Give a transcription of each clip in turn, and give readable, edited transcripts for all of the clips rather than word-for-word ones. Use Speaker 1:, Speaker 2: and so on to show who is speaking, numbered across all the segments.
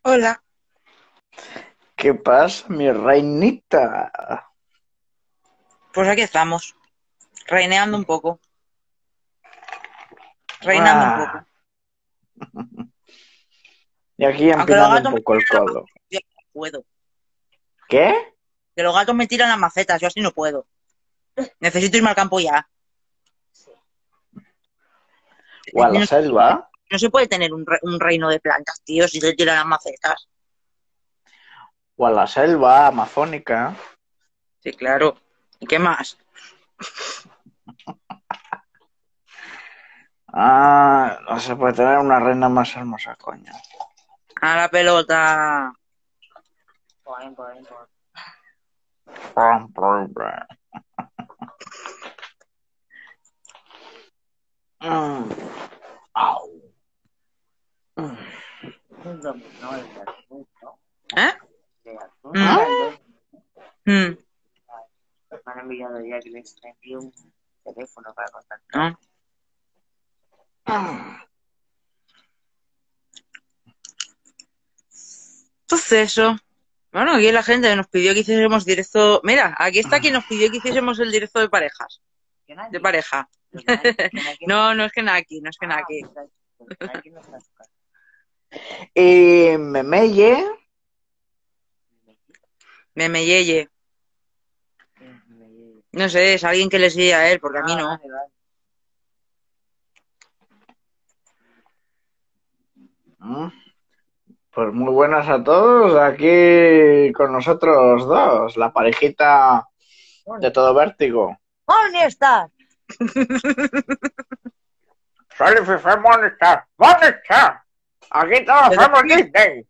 Speaker 1: Hola,
Speaker 2: ¿Qué pasa, mi reinita?
Speaker 1: pues aquí estamos, reineando un poco, reinando un
Speaker 2: Ah,
Speaker 1: poco.
Speaker 2: y aquí
Speaker 1: Aunque los
Speaker 2: empinando un
Speaker 1: gatos me
Speaker 2: poco el
Speaker 1: tiran las
Speaker 2: codo.
Speaker 1: macetas, yo así no puedo.
Speaker 2: ¿Qué?
Speaker 1: Que los gatos me tiran las macetas, yo así no puedo. Necesito irme al campo ya.
Speaker 2: ¿O a la
Speaker 1: No,
Speaker 2: selva?
Speaker 1: no se puede tener un reino de plantas, tío, si te tiran las macetas.
Speaker 2: ¿O a la selva amazónica?
Speaker 1: Sí, claro. ¿Y qué más?
Speaker 2: Ah, no se puede tener una reina más hermosa, coño.
Speaker 1: A la pelota.
Speaker 2: Mm, au. Mm.
Speaker 1: ¿Eh?
Speaker 2: ¿Ah?
Speaker 1: Mm. Me han enviado ya que les envío un teléfono para contactar. Ah,
Speaker 2: Mm.
Speaker 1: pues eso. Bueno, aquí la gente nos pidió que hiciésemos directo. Mira, aquí está quien nos pidió que hiciésemos el directo de parejas. De pareja. No, no es que Naki, no es que Naki.
Speaker 2: Y Memeye,
Speaker 1: Meme Yeye. No sé, es alguien que le sigue a él, porque a mí no.
Speaker 2: mm, pues muy buenas a todos. Aquí con nosotros dos, la parejita de todo vértigo.
Speaker 1: ¿Dónde estás?
Speaker 2: Soy Fife Monster. ¿Dónde está? Aquí todos
Speaker 1: Desde
Speaker 2: somos
Speaker 1: aquí.
Speaker 2: Disney.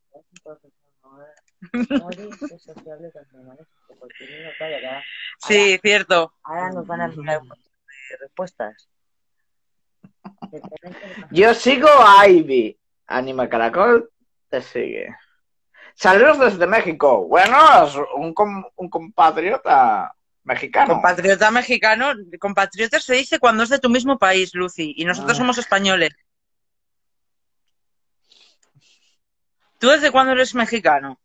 Speaker 1: Sí, cierto.
Speaker 2: Ahora nos van a dar respuestas. Yo sigo a Ivy. Anima Caracol te sigue. Saludos desde México. Bueno, es un compatriota mexicano.
Speaker 1: Compatriota mexicano, compatriota se dice cuando es de tu mismo país, Lucy, y nosotros
Speaker 2: Ah,
Speaker 1: somos españoles. ¿Tú desde cuándo eres mexicano?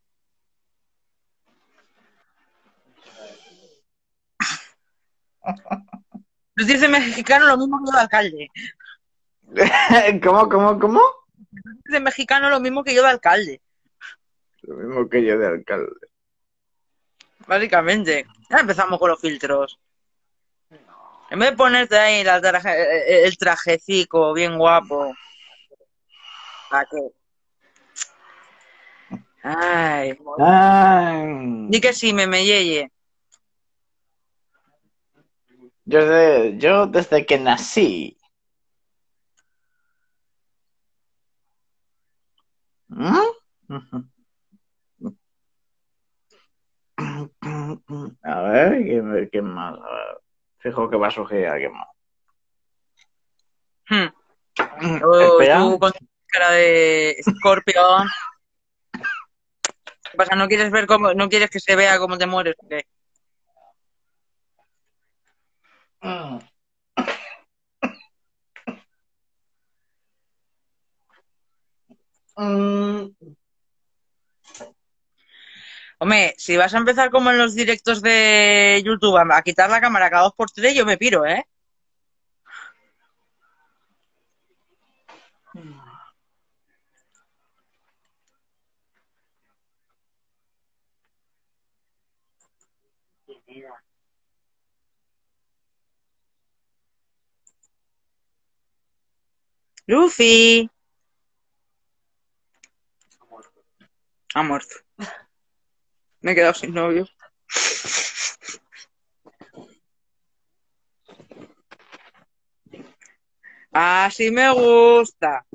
Speaker 1: Tú dices mexicano lo mismo que yo de alcalde.
Speaker 2: ¿Cómo?
Speaker 1: De mexicano lo mismo que yo de alcalde,
Speaker 2: Lo mismo que yo de alcalde.
Speaker 1: básicamente. Ya empezamos con los filtros. En vez de ponerte ahí el trajecico bien guapo. ¿Para qué? Ay. Di
Speaker 2: Ay,
Speaker 1: que sí, me yeye.
Speaker 2: yo desde que nací. ¿Mm? A ver, ¿quién más? A ver, fijo que va a surgir alguien más.
Speaker 1: Hmm. Oh,
Speaker 2: Espera.
Speaker 1: tú con tu cara de escorpión. ¿Qué pasa? ¿No quieres ver cómo, no quieres que se vea cómo te mueres? ¿O qué? Hombre, si vas a empezar como en los directos de YouTube a quitar la cámara cada dos por tres, yo me piro, ¿eh? Luffy. Ha muerto. Me he quedado sin novio. Así me gusta.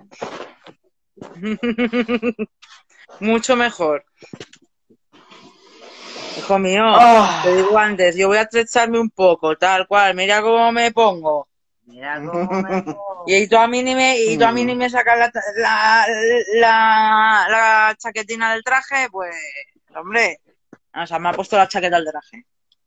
Speaker 1: Mucho mejor. Hijo mío, te
Speaker 2: Ah.
Speaker 1: digo antes, yo voy a estrecharme un poco, tal cual, mira cómo me pongo. Mira cómo me pongo. Y tú a mí ni me sacas la chaquetina del traje, pues, hombre, o sea, me ha puesto la chaqueta del traje.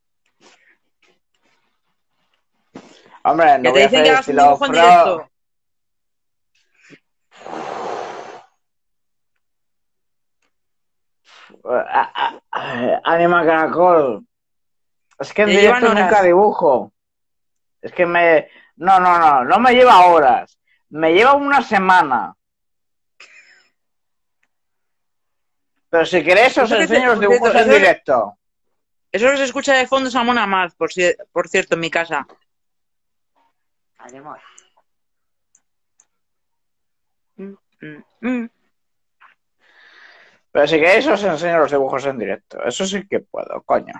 Speaker 2: Hombre,
Speaker 1: Que
Speaker 2: no
Speaker 1: te
Speaker 2: voy a
Speaker 1: dicen que
Speaker 2: hacer
Speaker 1: hagas un
Speaker 2: estilo
Speaker 1: dibujo en directo.
Speaker 2: Anima Caracol. Es que en
Speaker 1: Te llevan
Speaker 2: directo
Speaker 1: horas.
Speaker 2: nunca dibujo. Es que me... No me lleva horas. Me lleva una semana. Pero si queréis os
Speaker 1: Eso que
Speaker 2: enseño los
Speaker 1: por cierto,
Speaker 2: dibujos en directo.
Speaker 1: eso que se escucha de fondo es a Mona Maz, por cierto, en mi casa.
Speaker 3: Haremos.
Speaker 2: Pero si queréis os enseño los dibujos en directo. Eso sí que puedo, coño.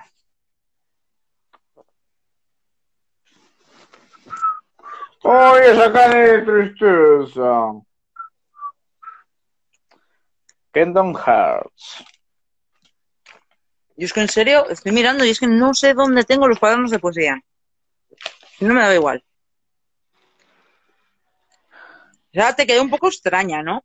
Speaker 2: ¡Ay, esa cara de tristeza! Kingdom Hearts.
Speaker 1: Yo es que en serio estoy mirando y es que no sé dónde tengo los cuadernos de poesía. No me da igual. O sea, te quedó un poco extraña, ¿no?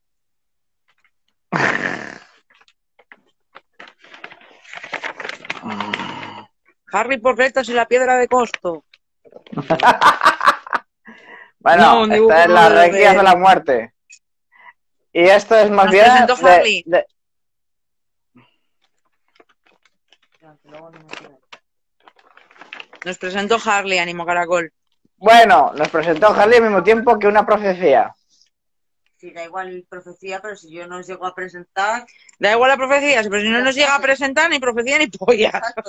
Speaker 1: Harry Porretas y la piedra de costo.
Speaker 2: Bueno,
Speaker 1: No, dibujo
Speaker 2: esta es la
Speaker 1: de-
Speaker 2: Requiem de la muerte. Y esto es más
Speaker 1: Nos
Speaker 2: bien
Speaker 1: presentó Harley. Nos presentó Harley, Ánimo Caracol.
Speaker 2: Bueno, nos presentó Harley al mismo tiempo que una profecía.
Speaker 3: Sí, da igual profecía, pero si yo no os llego a presentar...
Speaker 1: Da igual la profecía, pero si no nos llega a presentar ni profecía ni pollas.
Speaker 3: Exacto,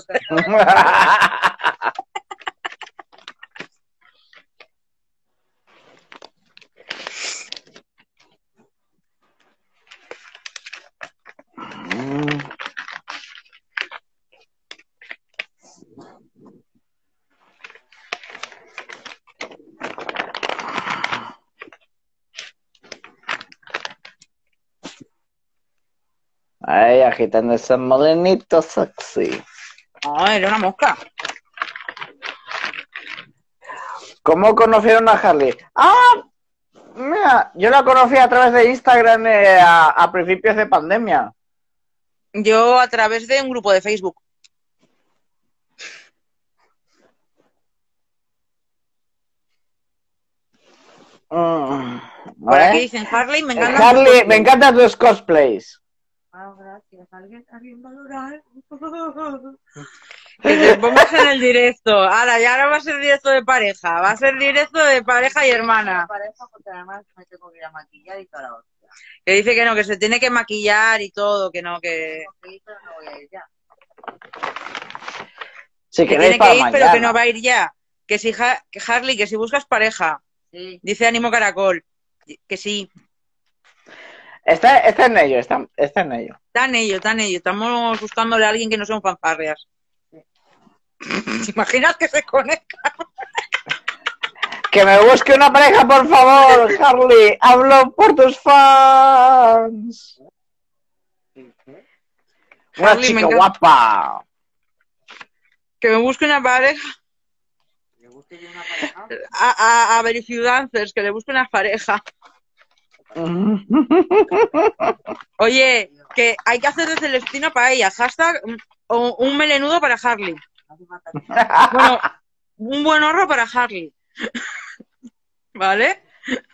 Speaker 2: Ahí agitando ese molenito sexy.
Speaker 1: No, era una mosca.
Speaker 2: ¿Cómo conocieron a Harley? ¡Ah! Mira, yo la conocí a través de Instagram a principios de pandemia.
Speaker 1: Yo a través de un grupo de Facebook. Por aquí dicen Harley, me encanta.
Speaker 2: Harley, me encantan tus cosplays.
Speaker 3: Ah, gracias. ¿Alguien va a adorar?
Speaker 1: Que te pongas en el directo. Ahora, ya no va a ser directo de pareja, va a ser directo de pareja y hermana.
Speaker 3: Pareja, porque además me tengo que ir a maquillar y toda la hostia.
Speaker 1: Que dice que no, que se tiene que maquillar y todo, que no, que
Speaker 3: Sí, pero no voy a ir ya.
Speaker 2: Si
Speaker 1: que
Speaker 2: queréis
Speaker 1: tiene
Speaker 2: para
Speaker 1: que ir,
Speaker 2: mañana.
Speaker 1: pero que no va a ir ya. Que si que Harley, que si buscas pareja,
Speaker 3: Sí.
Speaker 1: dice Ánimo Caracol, que sí.
Speaker 2: Está en ello, está en ello.
Speaker 1: Tan ello. Estamos buscándole a alguien que no sea un fanfarrias. ¿Te imaginas que se conecta?
Speaker 2: Que me busque una pareja, por favor, Harley. Hablo por tus fans. Una
Speaker 1: Harley, me
Speaker 2: chica
Speaker 1: encanta.
Speaker 2: guapa.
Speaker 1: Que me busque una pareja.
Speaker 3: ¿Le gusta yo una pareja?
Speaker 1: A Verifiudancers, que le busque una pareja. Oye, que hay que hacer de Celestina para ella. Hashtag un melenudo para Harley.
Speaker 3: No hace falta que-
Speaker 1: Bueno, un buen horro para Harley. ¿Vale?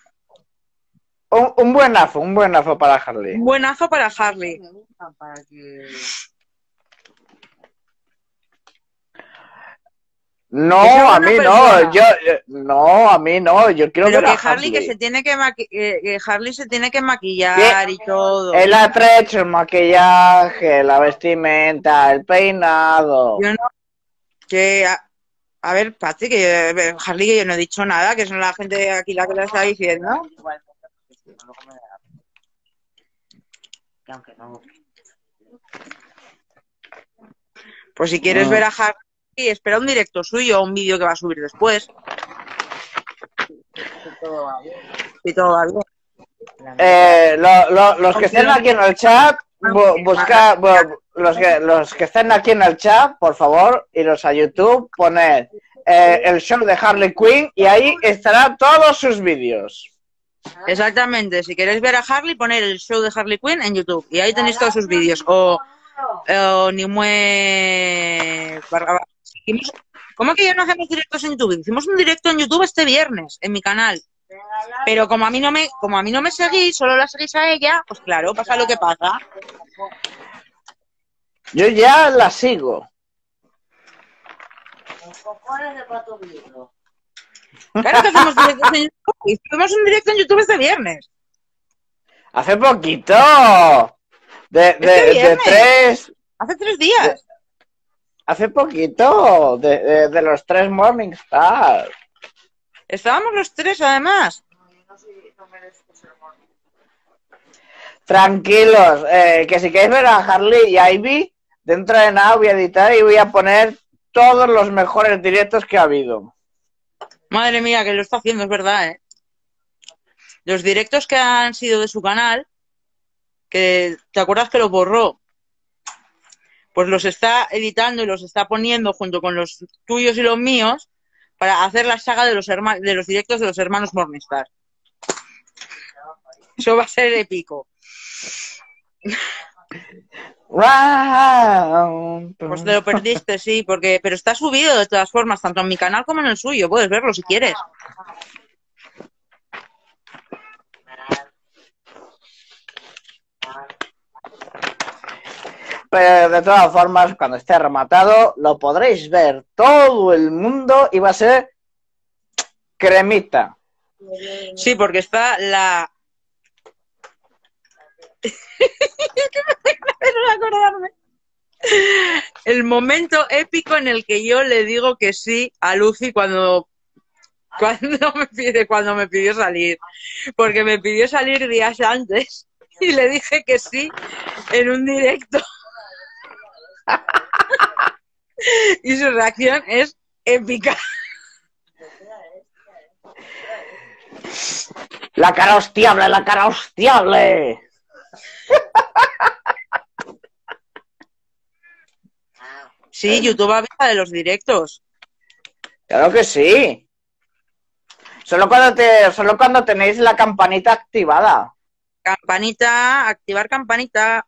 Speaker 2: Un buenazo para Harley.
Speaker 1: Un buenazo para Harley.
Speaker 3: Me gustan para que...
Speaker 2: No,
Speaker 1: Que sea
Speaker 2: a
Speaker 1: buena
Speaker 2: mí
Speaker 1: persona.
Speaker 2: no. No, a mí no. Yo quiero
Speaker 1: Pero
Speaker 2: ver a
Speaker 1: que Harley que se tiene que Harley se tiene que maquillar y todo.
Speaker 2: El atrecho, el maquillaje, la vestimenta, el peinado.
Speaker 1: Yo no, que a ver, Patri, que Harley, que yo no he dicho nada, que son la gente de aquí la que la está diciendo.
Speaker 3: Igual, porque si no, luego me da... Que aunque no...
Speaker 1: Pues si quieres ver a Harley, espera un directo suyo o un vídeo que va a subir después.
Speaker 3: Si todo va bien.
Speaker 1: Si todo va bien.
Speaker 2: Los que estén aquí en el chat, los que estén aquí en el chat, por favor, iros a YouTube, poned el show de Harley Quinn y ahí estarán todos sus vídeos.
Speaker 1: Exactamente, si queréis ver a Harley, poner el show de Harley Quinn en YouTube y ahí tenéis todos sus vídeos. O Nimue Barrabás. ¿Cómo que ya no hacemos directos en YouTube? Hicimos un directo en YouTube este viernes en mi canal. Pero como a mí no me seguís, solo la seguís a ella, pues claro, pasa lo que pasa.
Speaker 2: Yo ya la sigo.
Speaker 3: Los cojones de Pato Viejo.
Speaker 1: Claro que hacemos directos en YouTube. Hicimos un directo en YouTube este viernes.
Speaker 2: Hace poquito.
Speaker 1: Este viernes.
Speaker 2: De 3.
Speaker 1: Hace 3 días.
Speaker 2: Hace poquito. De los 3 Morningstar.
Speaker 1: Estábamos los 3 además.
Speaker 3: No merezco ser mono.
Speaker 2: Tranquilos. Que si queréis ver a Harley y Ivy, dentro de nada voy a editar y voy a poner todos los mejores directos que ha habido.
Speaker 1: Madre mía, que lo está haciendo, es verdad, ¿eh? Los directos que han sido de su canal, que ¿te acuerdas que los borró? Pues los está editando y los está poniendo junto con los tuyos y los míos para hacer la saga de los directos de los hermanos Morningstar. Eso va a ser épico. Pues te lo perdiste, sí, pero está subido de todas formas, tanto en mi canal como en el suyo. Puedes verlo si quieres.
Speaker 2: Pero de todas formas, cuando esté rematado, lo podréis ver todo el mundo y va a ser cremita.
Speaker 1: Sí, porque está la... no acordarme. El momento épico en el que yo le digo que sí a Lucy cuando me pidió salir. Porque me pidió salir días antes y le dije que sí en un directo. Y su reacción es épica.
Speaker 2: La cara hostiable, la cara hostiable.
Speaker 1: Sí, YouTube avisa de los directos.
Speaker 2: Claro que sí. Solo cuando tenéis la campanita activada.
Speaker 1: Campanita, activar campanita.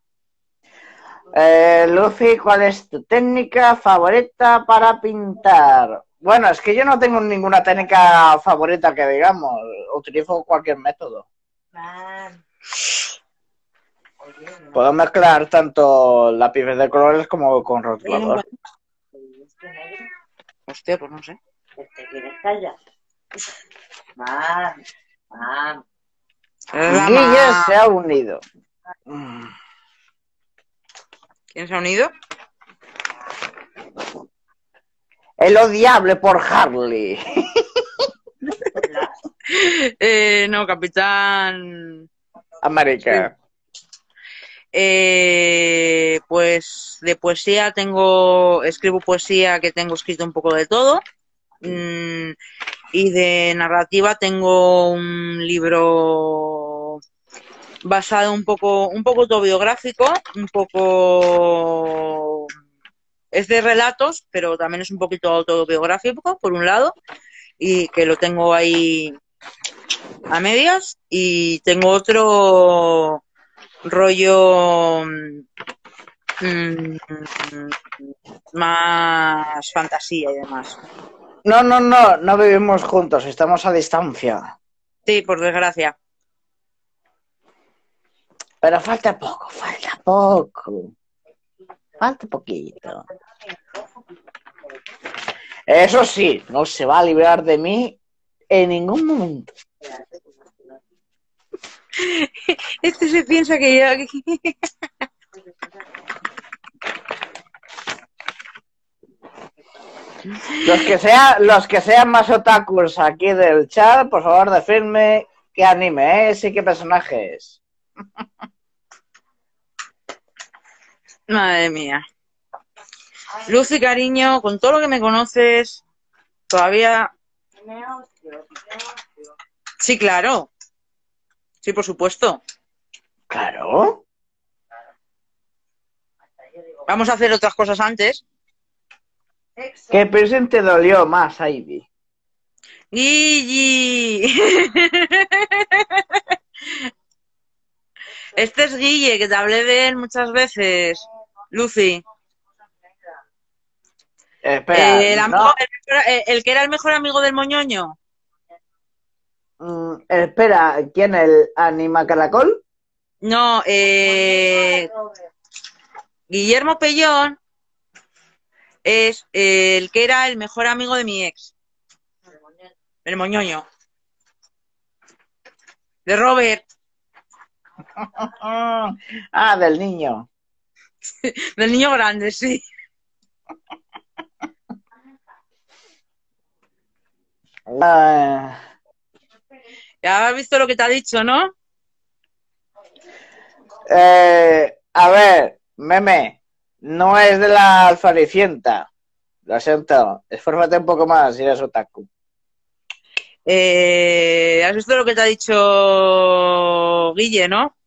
Speaker 2: Lucy, ¿cuál es tu técnica favorita para pintar? Bueno, es que yo no tengo ninguna técnica favorita que digamos. Utilizo cualquier método. Puedo mezclar tanto lápices de colores como con rotulador.
Speaker 1: Hostia, pues no sé.
Speaker 3: ¿Te quieres callar?
Speaker 2: Guille se ha unido.
Speaker 1: ¿Quién se ha unido?
Speaker 2: El odiable por Harley.
Speaker 1: No, Capitán
Speaker 2: América.
Speaker 1: Pues de poesía escribo poesía, que tengo escrito un poco de todo. Y de narrativa tengo un libro basado un poco autobiográfico, un poco es de relatos, pero también es un poquito autobiográfico por un lado, y que lo tengo ahí a medias, y tengo otro rollo más fantasía y demás.
Speaker 2: No vivimos juntos, estamos a distancia.
Speaker 1: Sí, por desgracia.
Speaker 2: Pero falta poco. Falta poquito. Eso sí, no se va a librar de mí en ningún momento.
Speaker 1: Este se piensa que yo...
Speaker 2: Los que sean más otakus aquí del chat, por favor, decidme qué anime es y qué personaje es.
Speaker 1: Madre mía. Lucy, cariño, con todo lo que me conoces, todavía... Sí, claro. Sí, por supuesto.
Speaker 2: Claro.
Speaker 1: Vamos a hacer otras cosas antes.
Speaker 2: ¿Qué piercing te dolió más, Ivy?
Speaker 1: Guille. Este es Guille, que te hablé de él muchas veces. Lucy.
Speaker 2: Espera,
Speaker 1: el que era el mejor amigo del moñoño.
Speaker 2: Espera, ¿quién? ¿El Anima Caracol?
Speaker 1: No, Guillermo Pellón es el que era el mejor amigo de mi ex, el moñoño, de Robert,
Speaker 2: Ah, del niño.
Speaker 1: del niño grande, sí.
Speaker 2: Ah,
Speaker 1: Ya has visto lo que te ha dicho, ¿no?
Speaker 2: a ver, meme, no es de la Alfaricienta. Lo siento, esfuérzate un poco más si eres otaku.
Speaker 1: ¿Has visto lo que te ha dicho Guille, no?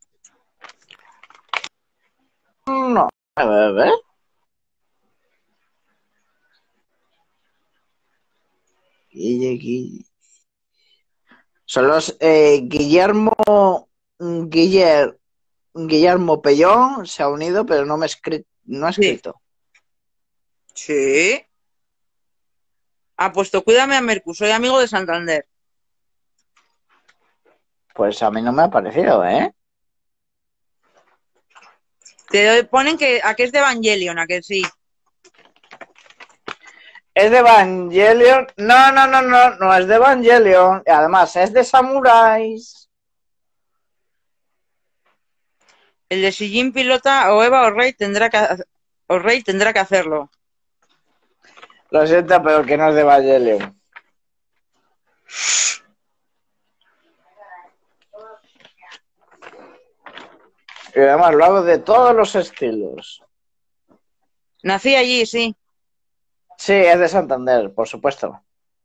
Speaker 2: No, a ver. Guille. Son los Guillermo Pellón se ha unido, pero no ha
Speaker 1: Sí.
Speaker 2: escrito.
Speaker 1: Sí. Ha puesto, cuídame a Mercu, soy amigo de Santander.
Speaker 2: Pues a mí no me ha parecido, ¿eh?
Speaker 1: Te ponen que a que es de Evangelion, a que sí.
Speaker 2: Es de Evangelion. No es de Evangelion. Además, es de samuráis.
Speaker 1: El de Sijin pilota o Eva o Rey tendrá que hacerlo.
Speaker 2: Lo siento, pero que no es de Evangelion. Y además lo hago de todos los estilos.
Speaker 1: Nací allí, sí.
Speaker 2: Sí, es de Santander, por supuesto.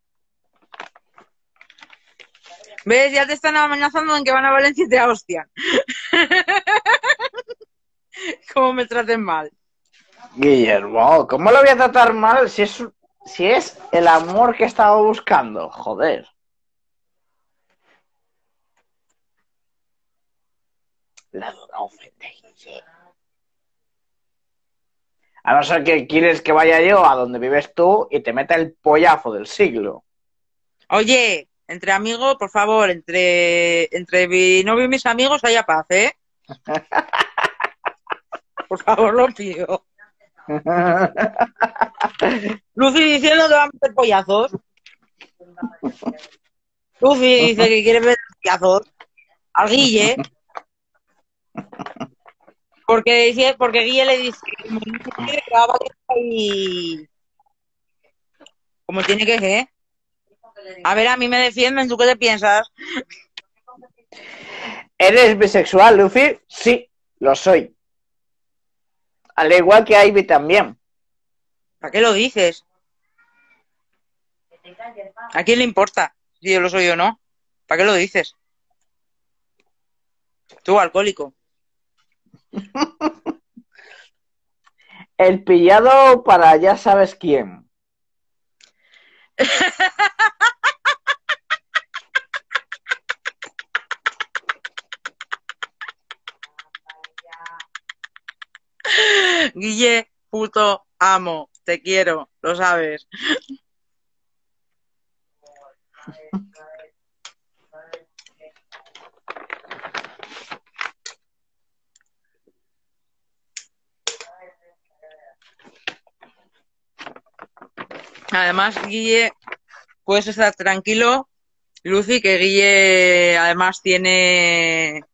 Speaker 1: ¿Ves? Ya te están amenazando en que van a Valencia y te hostian. Cómo me traten mal.
Speaker 2: Guillermo, ¿cómo lo voy a tratar mal si es el amor que estaba buscando? Joder. La dura ofende. A no ser que quieres que vaya yo a donde vives tú y te meta el pollazo del siglo.
Speaker 1: Oye, entre amigos, por favor, entre mi novio y mis amigos haya paz, ¿eh? Por favor, lo pido. Lucy diciendo que va a meter pollazos. Lucy dice que quiere meter pollazos al Guille. Porque Guille le dice que va a Valencia y como tiene que ser. A ver, a mí me defienden, ¿tú qué te piensas?
Speaker 2: ¿Eres bisexual, Luffy? Sí, lo soy. Al igual que Ivy también.
Speaker 1: ¿Para qué lo dices? ¿A quién le importa si yo lo soy o no? ¿Para qué lo dices? Tú, alcohólico.
Speaker 2: El pillado para ya sabes quién.
Speaker 1: Guille, puto amo, te quiero, lo sabes. Además, Guille, puedes estar tranquilo, Lucy, que Guille además tiene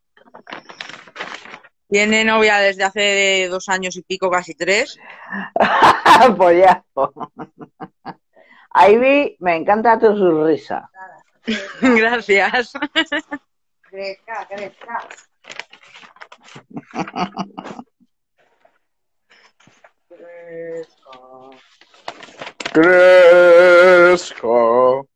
Speaker 1: novia desde hace 2 años y pico, casi 3.
Speaker 2: Pollazo. Ivy, me encanta tu risa.
Speaker 1: Gracias.
Speaker 3: Crezca.
Speaker 2: Cresco.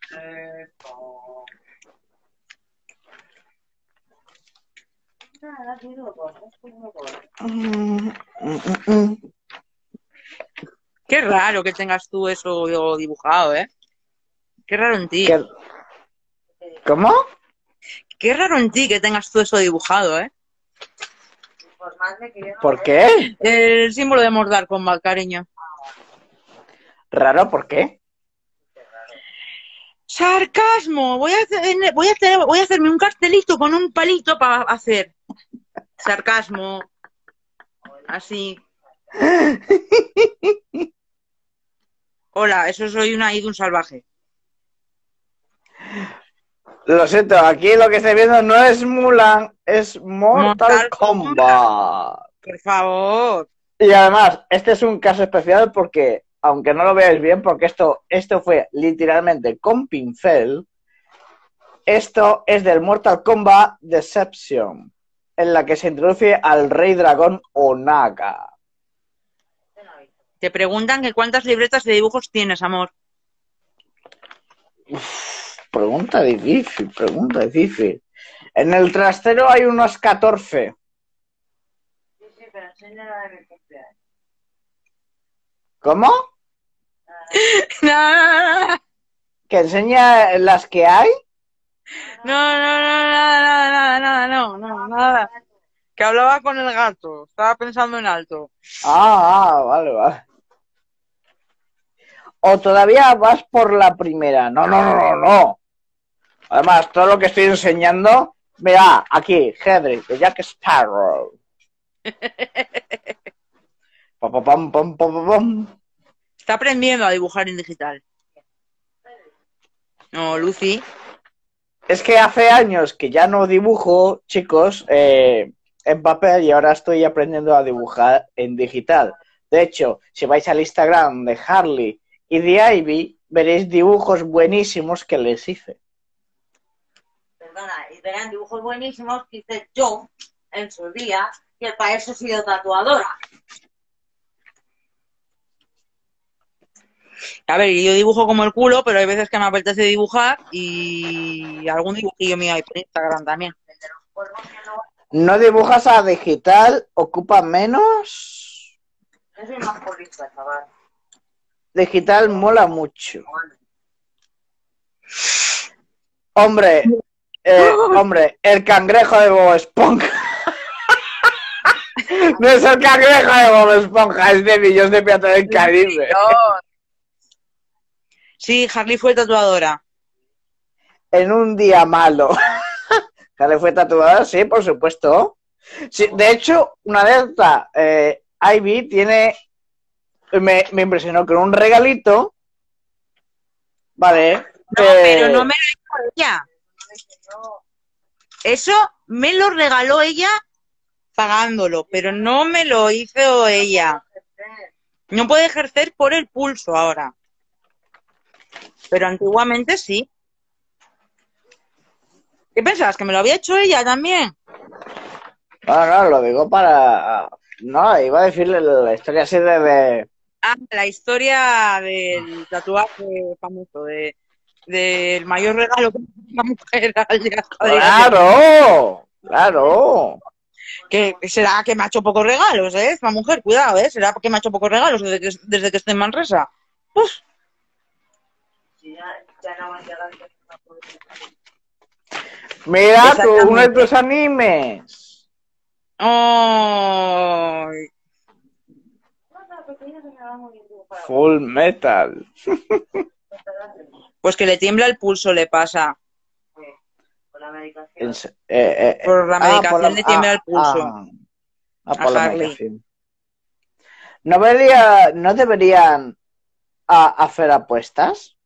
Speaker 1: Qué raro que tengas tú eso dibujado, ¿eh? Qué raro en ti.
Speaker 2: ¿Cómo?
Speaker 1: Qué raro en ti que tengas tú eso dibujado, ¿eh?
Speaker 2: ¿Por qué?
Speaker 1: El símbolo de Mordar Kombat, cariño.
Speaker 2: ¿Raro? ¿Por qué?
Speaker 1: ¡Sarcasmo! Voy a hacerme un cartelito con un palito para hacer sarcasmo. Así. Hola, eso soy una Idun salvaje.
Speaker 2: Lo siento, aquí lo que estoy viendo no es Mulan, es Mortal
Speaker 1: Mortal Kombat,
Speaker 2: Kombat.
Speaker 1: por favor.
Speaker 2: Y además, este es un caso especial porque, aunque no lo veáis bien, porque esto fue literalmente con pincel, esto es del Mortal Kombat Deception, en la que se introduce al Rey Dragón Onaga.
Speaker 1: Te preguntan que cuántas libretas de dibujos tienes, amor.
Speaker 2: Pregunta difícil, pregunta difícil. En el trastero hay unos 14.
Speaker 3: Sí, pero enseña la de mi cumpleaños.
Speaker 2: ¿Cómo?
Speaker 1: No,
Speaker 2: ¿Que enseña las que hay?
Speaker 1: no, nada. Que hablaba con el gato. Estaba pensando en alto.
Speaker 2: Vale, vale. O todavía vas por la primera. No. Además, todo lo que estoy enseñando, mira, aquí, Hedrick, de Jack Sparrow. Pam, pam, pam.
Speaker 1: Está aprendiendo a dibujar en digital. No, Lucy.
Speaker 2: Es que hace años que ya no dibujo, chicos, en papel y ahora estoy aprendiendo a dibujar en digital. De hecho, si vais al Instagram de Harley y de Ivy, veréis dibujos buenísimos que les hice.
Speaker 3: Perdona, y verán dibujos buenísimos que hice yo en su día, que para eso he sido tatuadora.
Speaker 1: A ver, yo dibujo como el culo, pero hay veces que me apetece dibujar y algún dibujillo mío hay por Instagram también.
Speaker 2: ¿No dibujas a digital? ¿Ocupa menos?
Speaker 3: Yo soy más política, chaval.
Speaker 2: Digital mola mucho. Hombre, el cangrejo de Bob Esponja. No es el cangrejo de Bob Esponja, es de Millos de Pirata del Caribe.
Speaker 1: Sí, Harley fue tatuadora.
Speaker 2: En un día malo. Harley fue tatuadora, sí, por supuesto. Sí, de hecho, una de estas, Ivy tiene... Me impresionó con un regalito. Vale.
Speaker 1: No, pero no me lo hizo ella. Eso me lo regaló ella pagándolo, pero no me lo hizo ella. No puede ejercer por el pulso ahora. Pero antiguamente sí. ¿Qué pensabas? ¿Que me lo había hecho ella también?
Speaker 2: No, lo digo para... No, iba a decirle la historia así de...
Speaker 1: La historia del tatuaje famoso, del mayor regalo que una mujer al llegar a
Speaker 2: ¡Claro!
Speaker 1: Que será que me ha hecho pocos regalos, ¿eh? Esta mujer, cuidado, ¿eh? Será que me ha hecho pocos regalos desde que esté en Manresa. Uf.
Speaker 3: Ya no va a llegar.
Speaker 2: Mira tú, uno de tus animes.
Speaker 1: Ay.
Speaker 2: Full Metal.
Speaker 1: Pues que le tiembla el pulso, le pasa.
Speaker 3: Por la medicación.
Speaker 1: Por la medicación le tiembla el pulso.
Speaker 2: Por la medicación. ¿No deberían hacer apuestas?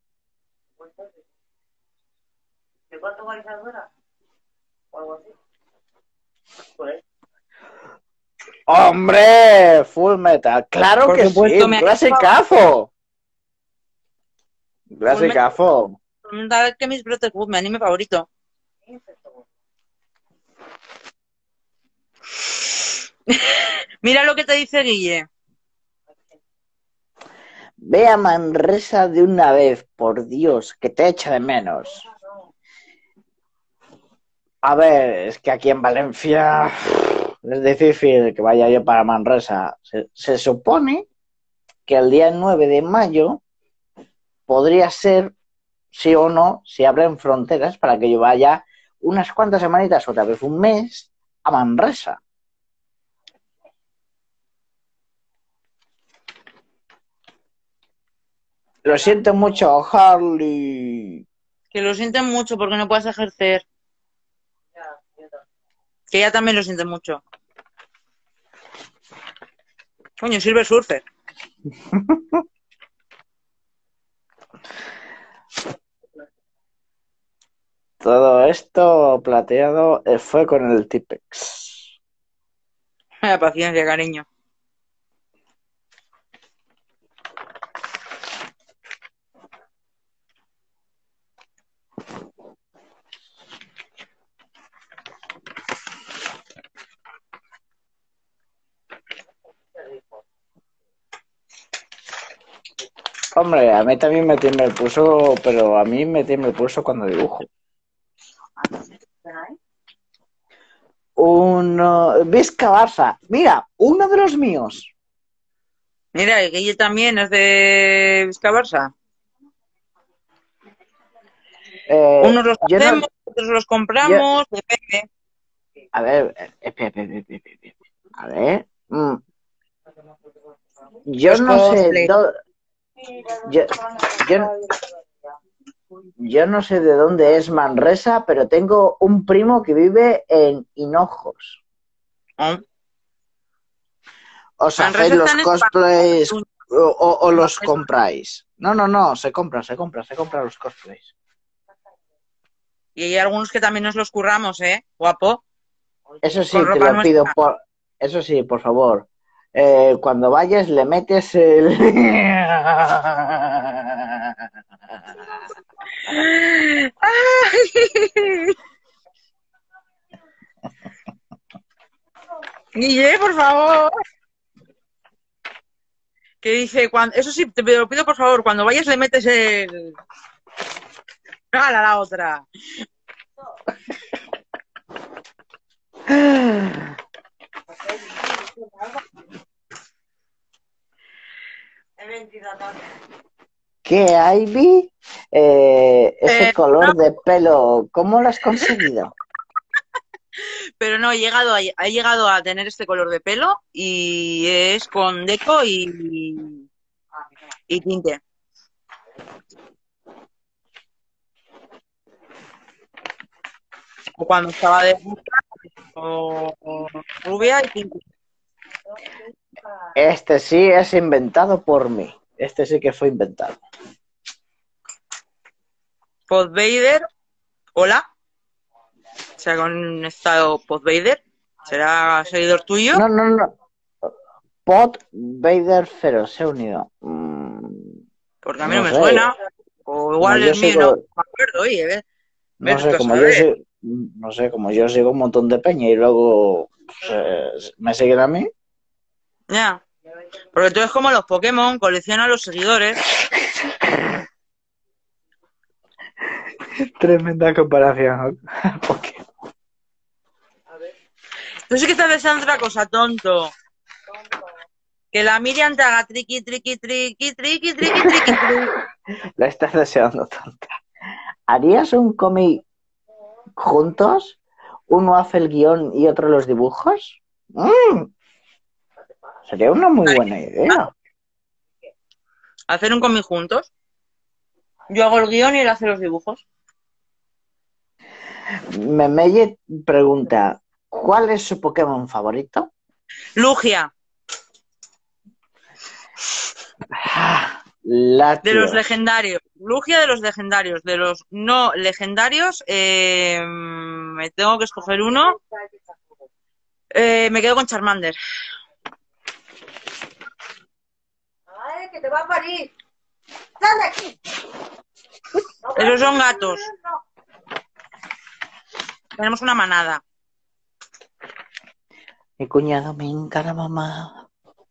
Speaker 3: ¿De cuánto vais a durar? O algo así. Pues.
Speaker 2: ¡Hombre! Full Metal. ¡Claro
Speaker 1: Por
Speaker 2: que
Speaker 1: supuesto,
Speaker 2: sí! ¡Clasicazo!
Speaker 1: Que mis Brotherhood, mi anime favorito. Mira lo que te dice Guille.
Speaker 2: Ve a Manresa de una vez, por Dios, que te echa de menos. A ver, es que aquí en Valencia es difícil que vaya yo para Manresa. Se supone que el día 9 de mayo podría ser, sí o no, si abren fronteras para que yo vaya unas cuantas semanitas o tal vez un mes a Manresa. Lo siento mucho, Harley.
Speaker 1: Que lo sienten mucho porque no puedes ejercer. Que ella también lo siente mucho. Coño, Silver Surfer.
Speaker 2: Todo esto plateado fue con el Tipex.
Speaker 1: La paciencia, cariño.
Speaker 2: Hombre, a mí también me tiembla el pulso, pero a mí me tiembla el pulso cuando dibujo. Vizca Barça. Mira, uno de los míos.
Speaker 1: Mira, el Guille también es de Vizca Barça. Unos los
Speaker 2: Yo
Speaker 1: hacemos,
Speaker 2: no,
Speaker 1: otros los compramos, depende.
Speaker 2: a ver, a ver. Yo
Speaker 1: Los
Speaker 2: no sé,
Speaker 1: cosplays.
Speaker 2: yo, yo, yo no sé de dónde es Manresa, pero tengo un primo que vive en Hinojos.
Speaker 1: Oh.
Speaker 2: ¿Os
Speaker 1: Manresa
Speaker 2: hacéis
Speaker 1: está
Speaker 2: los
Speaker 1: en
Speaker 2: cosplays
Speaker 1: España.
Speaker 2: o los compráis? No, se compran los cosplays.
Speaker 1: Y hay algunos que también nos los curramos, ¿eh? Guapo.
Speaker 2: Eso
Speaker 1: Con
Speaker 2: sí, te
Speaker 1: ropa
Speaker 2: lo pido
Speaker 1: nuestra.
Speaker 2: eso sí, por favor. Cuando vayas le metes el...
Speaker 1: ¡Ay! Guille, por favor. Que dice, eso sí, te lo pido por favor, cuando vayas le metes el... ¡Hala, la otra!
Speaker 2: ¿Qué, Ivy? Ese color
Speaker 1: No,
Speaker 2: de pelo, ¿cómo lo has conseguido?
Speaker 1: pero no, he llegado a tener este color de pelo y es con deco y tinte. O cuando estaba de o rubia y tinte.
Speaker 2: Este sí es inventado por mí. Este sí que fue inventado.
Speaker 1: Pod Vader, hola. Se ha conectado Pod Vader. ¿Será seguidor tuyo?
Speaker 2: No. Pod Vader 0 se ha unido.
Speaker 1: Porque a mí no
Speaker 2: No
Speaker 1: me
Speaker 2: sé.
Speaker 1: suena. O
Speaker 2: Como
Speaker 1: igual
Speaker 2: yo
Speaker 1: es mío, no
Speaker 2: sigo,
Speaker 1: me acuerdo, oye, ¿ves?
Speaker 2: no
Speaker 1: Ves
Speaker 2: sé,
Speaker 1: tú a
Speaker 2: como yo
Speaker 1: saber.
Speaker 2: sigo, no sé, como yo sigo un montón de peña y luego me siguen a mí.
Speaker 1: Ya. Porque tú eres como los Pokémon, colecciona los seguidores.
Speaker 2: Tremenda comparación.
Speaker 1: Tú sí que estás deseando otra cosa, tonto. Que la Miriam te haga triqui, triqui, triqui, triqui, triqui, triqui, triqui.
Speaker 2: La estás deseando tonta. ¿Harías un cómic juntos? ¿Uno hace el guión y otro los dibujos? Sería una muy buena idea.
Speaker 1: Hacer un cómic juntos. Yo hago el guión y él hace los dibujos.
Speaker 2: Memeye pregunta, ¿cuál es su Pokémon favorito?
Speaker 1: Lugia, de los
Speaker 2: Latios.
Speaker 1: legendarios. Lugia de los legendarios. De los no legendarios, me tengo que escoger uno. Me quedo con Charmander.
Speaker 3: ¡Ay, que te va a parir! ¡Sal de aquí!
Speaker 1: Esos son gatos. Tenemos una manada.
Speaker 2: Mi cuñado me encanta, mamá.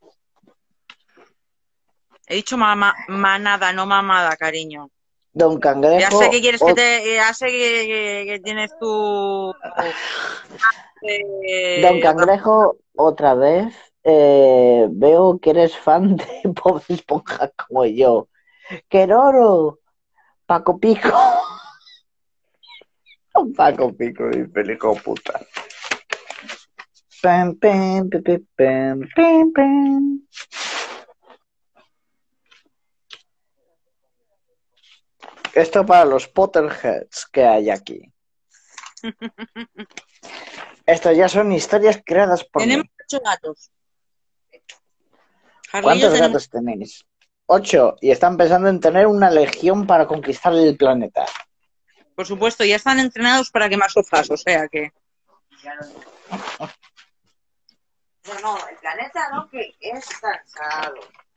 Speaker 1: He dicho manada, no mamada, cariño.
Speaker 2: Don Cangrejo.
Speaker 1: Ya sé que quieres ya sé que tienes tu
Speaker 2: Don Cangrejo, otra vez. Veo que eres fan de Bob Esponja como yo. ¡Queroro! Paco Pico. Paco Pico, mi pelico puta. Pam, pam, pam, pam, pam, pam. Esto para los Potterheads que hay aquí. Estos ya son historias creadas por
Speaker 1: Tenemos
Speaker 2: mí.
Speaker 1: 8 gatos. Harley y yo
Speaker 2: ¿Cuántos
Speaker 1: tenemos,
Speaker 2: gatos tenéis? 8. Y están pensando en tener una legión para conquistar el planeta.
Speaker 1: por supuesto, ya están entrenados para quemar sofás, o sea que...
Speaker 3: Ya lo digo. No, el planeta no, que es cansado.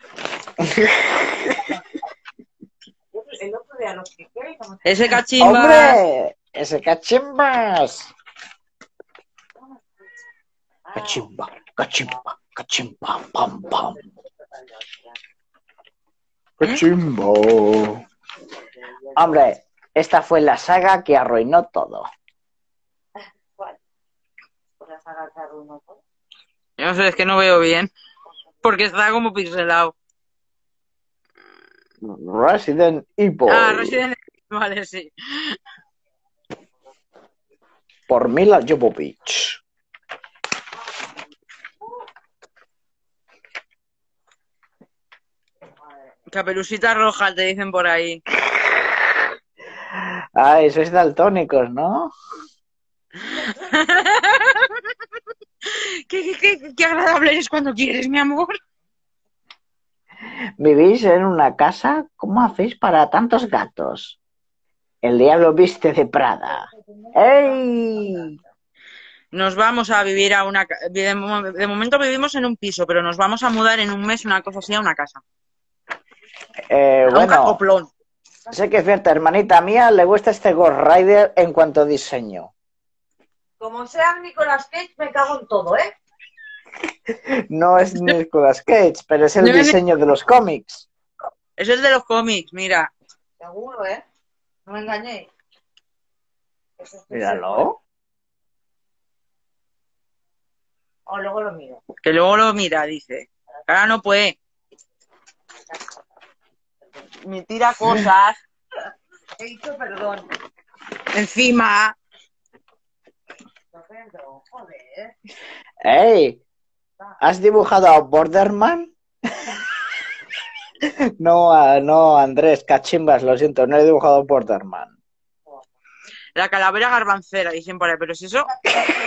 Speaker 3: El otro día lo expliqué y como
Speaker 1: Ese cachimbas...
Speaker 2: ¡Hombre! ¡Ese cachimbas! Cachimba, cachimba, cachimba, pam, pam. Cachimbo. Hombre, esta fue la saga que arruinó todo.
Speaker 3: ¿Cuál? Pues la saga que arruinó todo.
Speaker 1: Yo no sé, es que no veo bien, porque está como pixelado.
Speaker 2: Resident Evil.
Speaker 1: Ah, Resident Evil, vale, sí.
Speaker 2: Por Mila Jovovich.
Speaker 1: Caperucita roja, te dicen por ahí.
Speaker 2: Ay, sois daltónicos, ¿no?
Speaker 1: Qué agradable eres cuando quieres, mi amor.
Speaker 2: ¿Vivís en una casa? ¿Cómo hacéis para tantos gatos? El diablo viste de Prada. ¡Ey!
Speaker 1: Nos vamos a vivir a una... De momento vivimos en un piso, pero nos vamos a mudar en un mes, una cosa así, a una casa. A un
Speaker 2: Bueno,
Speaker 1: cacoplón.
Speaker 2: sé que es cierto, hermanita mía, le gusta este Ghost Rider en cuanto a diseño.
Speaker 3: Como sea Nicolas Cage, me cago en todo, ¿eh?
Speaker 2: No es Nicolas Cage, pero es el
Speaker 1: No es-
Speaker 2: diseño de los cómics.
Speaker 1: Es el de los cómics, mira.
Speaker 3: Seguro, ¿eh? No me engañéis. Eso estoy seguro.
Speaker 2: Míralo.
Speaker 3: O luego lo miro.
Speaker 1: Que luego lo mira, dice. Ahora no puede. Me tira cosas
Speaker 3: He dicho perdón.
Speaker 1: encima.
Speaker 3: Perdón, joder.
Speaker 2: ¡Ey! ¿Has dibujado a Borderman? No, Andrés, cachimbas, lo siento, no he dibujado a Borderman.
Speaker 1: La calavera garbancera, dicen por ahí. Pero si eso...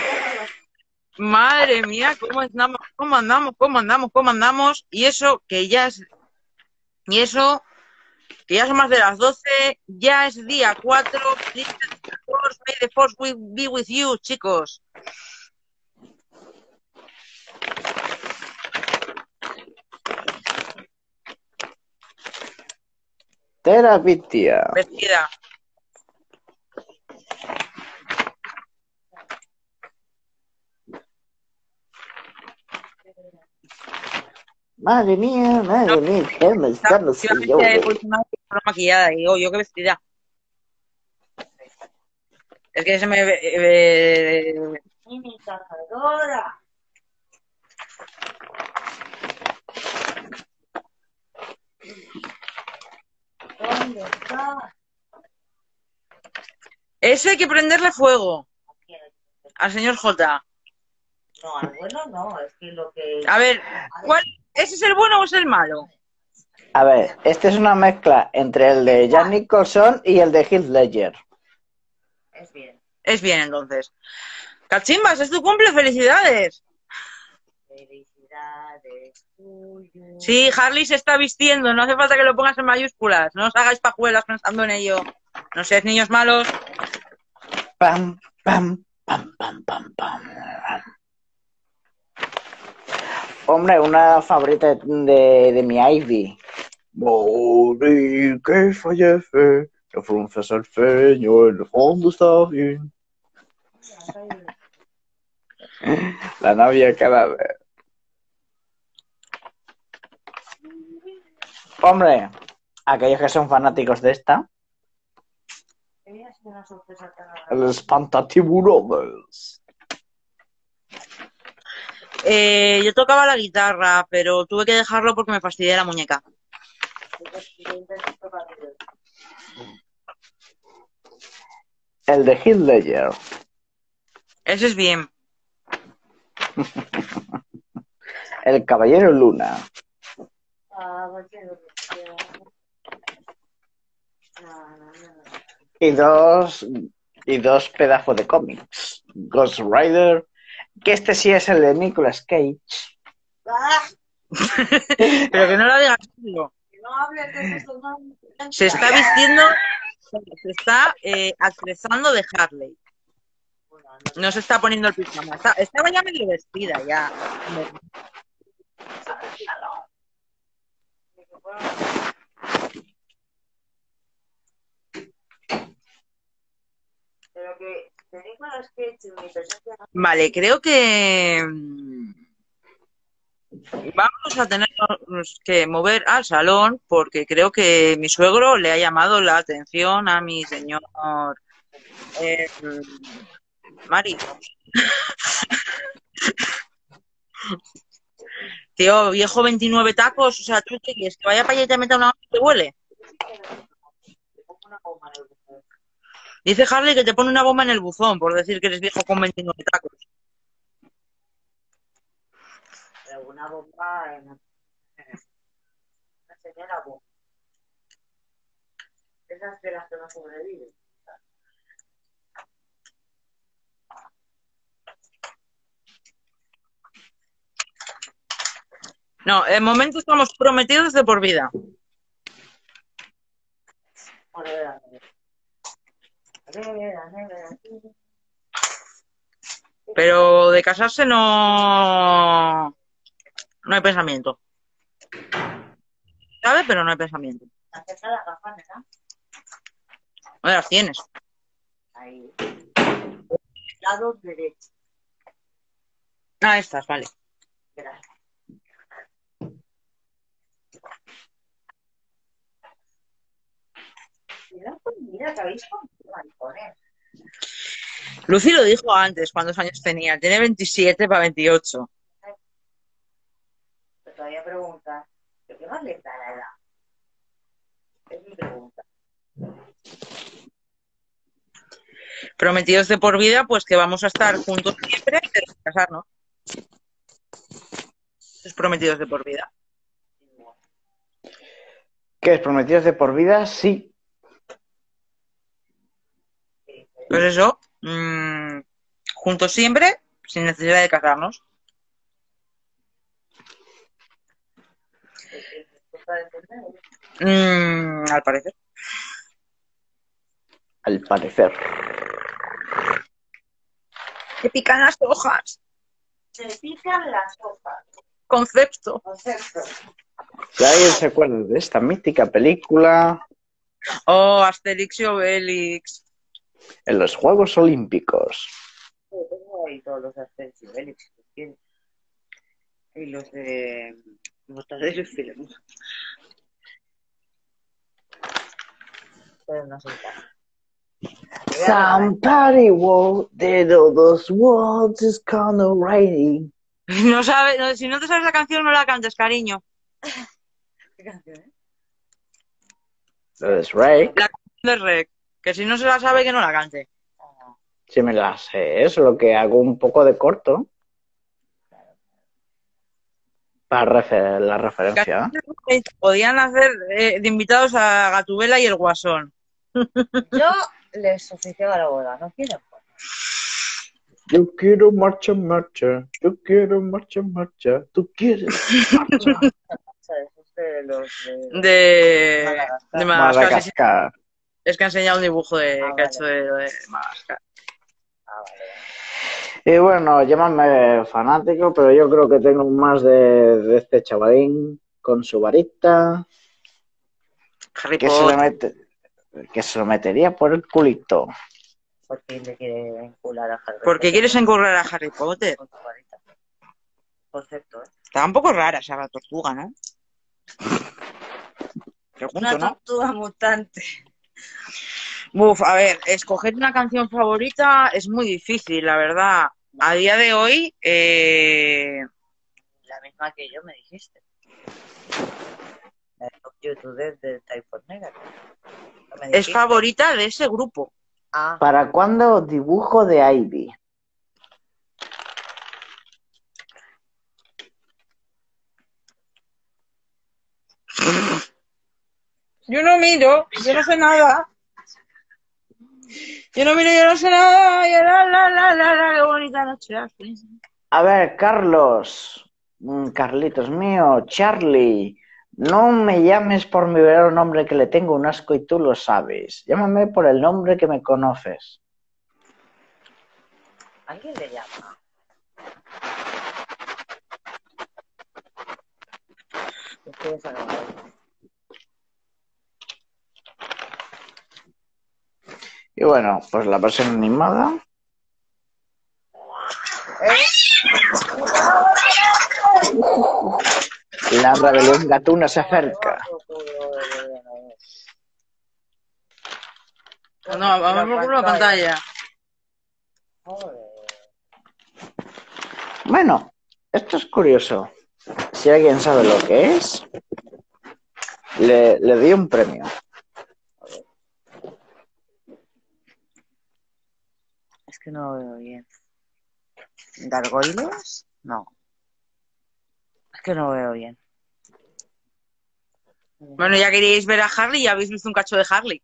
Speaker 1: Madre mía, ¿cómo andamos? ¿Cómo andamos? ¿Cómo andamos? ¿Cómo andamos? Y eso que ya es... Y eso que ya son más de las 12, ya es día 4. Please, may the force be with you, chicos.
Speaker 2: Terapia.
Speaker 1: Vestida.
Speaker 2: Madre mía, ¿qué me están haciendo?
Speaker 1: Maquillada, y digo, yo qué vestida. Es que se me...
Speaker 3: Y mi cazadora. ¿Dónde está?
Speaker 1: Ese hay que prenderle fuego al señor J.
Speaker 3: No, al bueno no, es que lo que...
Speaker 1: A ver, ¿cuál? ¿Ese es el bueno o es el malo?
Speaker 2: A ver, este es una mezcla entre el de Jack Nicholson y el de Heath Ledger.
Speaker 3: Es bien.
Speaker 1: Es bien, entonces. Cachimbas, es tu cumple, felicidades.
Speaker 3: Felicidades tuyo.
Speaker 1: Sí, Harley se está vistiendo, no hace falta que lo pongas en mayúsculas. No os hagáis pajuelas pensando en ello. No seáis niños malos.
Speaker 2: Pam, pam, pam, pam, pam, pam. Hombre, una favorita de mi Ivy. Morir que fallece, que frunces el ceño, en el fondo está bien. La novia cadáver. Hombre, aquellos que son fanáticos de esta, el espantatiburones.
Speaker 1: Yo tocaba la guitarra, pero tuve que dejarlo porque me fastidié la muñeca.
Speaker 2: El de Heath Ledger.
Speaker 1: Ese es bien.
Speaker 2: El Caballero Luna. Y dos pedazos de cómics. Ghost Rider, que este sí es el de Nicolas Cage.
Speaker 3: ¡Ah!
Speaker 1: Pero que no lo digas.
Speaker 3: Que no hables de eso, no.
Speaker 1: Se está vistiendo, se está actrezando de Harley. No se está poniendo el pijama. Estaba ya medio vestida ya.
Speaker 3: Pero que te digo es que mi presencia no.
Speaker 1: Vale, creo que vamos a tener que mover al salón porque creo que mi suegro le ha llamado la atención a mi señor eh, marido. Tío, viejo 29 tacos, o sea, ¿tú qué quieres? ¿Que vaya para allá y te meta una hostia que huele? Dice Harley que te pone una bomba en el buzón por decir que eres viejo con 29 tacos.
Speaker 3: Pero una bomba en una señora bomba. Esas de las que no sobreviven.
Speaker 1: No, de momento estamos prometidos de por vida. Pero de casarse no hay pensamiento. ¿Sabe? Pero no hay pensamiento.
Speaker 3: Acerca las gafas, ¿verdad?
Speaker 1: ¿Dónde las tienes?
Speaker 3: Ahí. Lado derecho.
Speaker 1: Ah, estas, vale.
Speaker 3: Gracias. Mira, que habéis comido maricones.
Speaker 1: Lucy lo dijo antes, ¿cuántos años tenía? Tiene 27 para 28.
Speaker 3: Pero todavía preguntas, ¿pero qué más le da la edad? Es mi pregunta.
Speaker 1: Prometidos de por vida, pues que vamos a estar juntos siempre, pero sin casarnos. Es prometidos de por vida.
Speaker 2: ¿Qué es? ¿Prometidos de por vida? Sí.
Speaker 1: Pues eso, juntos siempre, sin necesidad de casarnos. Al parecer.
Speaker 2: Al parecer.
Speaker 1: Te pican las hojas.
Speaker 3: Se pican las hojas.
Speaker 1: Concepto.
Speaker 3: Concepto.
Speaker 2: Si alguien se acuerda de esta mítica película,
Speaker 1: Oh, Asterix y Obelix.
Speaker 2: en los Juegos Olímpicos.
Speaker 3: Tengo ahí todos los Asterix y Obelix que tiene. Y los de Mortadelo y Filemón. Pero no sé qué.
Speaker 2: Somebody walk did all those words is kind of rainy.
Speaker 1: No sabes, no, si no te sabes la canción, no la cantes, cariño.
Speaker 3: ¿Qué canción, eh?
Speaker 2: Lo de Shrek.
Speaker 1: La canción de Rec. Que si no se la sabe, que no la cante.
Speaker 2: Sí me la sé, es lo que hago un poco de corto. Para la referencia.
Speaker 1: Podían hacer de invitados a Gatubela y el Guasón.
Speaker 3: Yo les oficiaba la boda, ¿no quieren?
Speaker 2: Yo quiero marcha, marcha. Yo quiero marcha, marcha. Tú quieres marcha.
Speaker 3: De los
Speaker 1: De Madagascar. Sí, sí.
Speaker 2: Madagascar.
Speaker 1: Es que ha enseñado un dibujo que
Speaker 3: vale.
Speaker 1: ha hecho de Madagascar.
Speaker 2: Vale. Y bueno, llámame fanático, pero yo creo que tengo más de este chavalín con su varita.
Speaker 1: Harry
Speaker 2: Que
Speaker 1: Potter.
Speaker 2: se lo metería por el culito.
Speaker 3: ¿Por qué le quiere encular a Harry Potter?
Speaker 1: ¿Por qué quieres encorrer a Harry Potter?
Speaker 3: Con tu varita. Concepto, ¿eh?
Speaker 1: Estaba un poco rara esa tortuga, ¿no? Pregunto,
Speaker 3: Una
Speaker 1: ¿no?
Speaker 3: tortuga mutante.
Speaker 1: Uf, a ver, escoger una canción favorita es muy difícil, la verdad. A día de hoy,
Speaker 3: La misma que yo me dijiste. La de YouTube de Typhoon Negative. ¿No me
Speaker 1: es
Speaker 3: dijiste?
Speaker 1: favorita de ese grupo.
Speaker 3: Ah,
Speaker 2: ¿Para cuándo dibujo de Ivy?
Speaker 1: Yo no miro, yo no sé nada. Yo no miro, yo no sé nada. Qué bonita noche hace.
Speaker 2: A ver, Carlos. Carlitos mío, Charlie, no me llames por mi verdadero nombre que le tengo un asco y tú lo sabes. Llámame por el nombre que me conoces.
Speaker 3: ¿Alguien le llama? Estoy desagradable.
Speaker 2: Y bueno, pues la versión animada. La rebelión gatuna se acerca.
Speaker 1: No, vamos por la pantalla.
Speaker 2: Bueno, esto es curioso. Si alguien sabe lo que es, le di un premio.
Speaker 3: Es que no lo veo bien. ¿Gargoyles? No. Es que no lo veo bien.
Speaker 1: Bueno, ya queríais ver a Harley, ya habéis visto un cacho de Harley.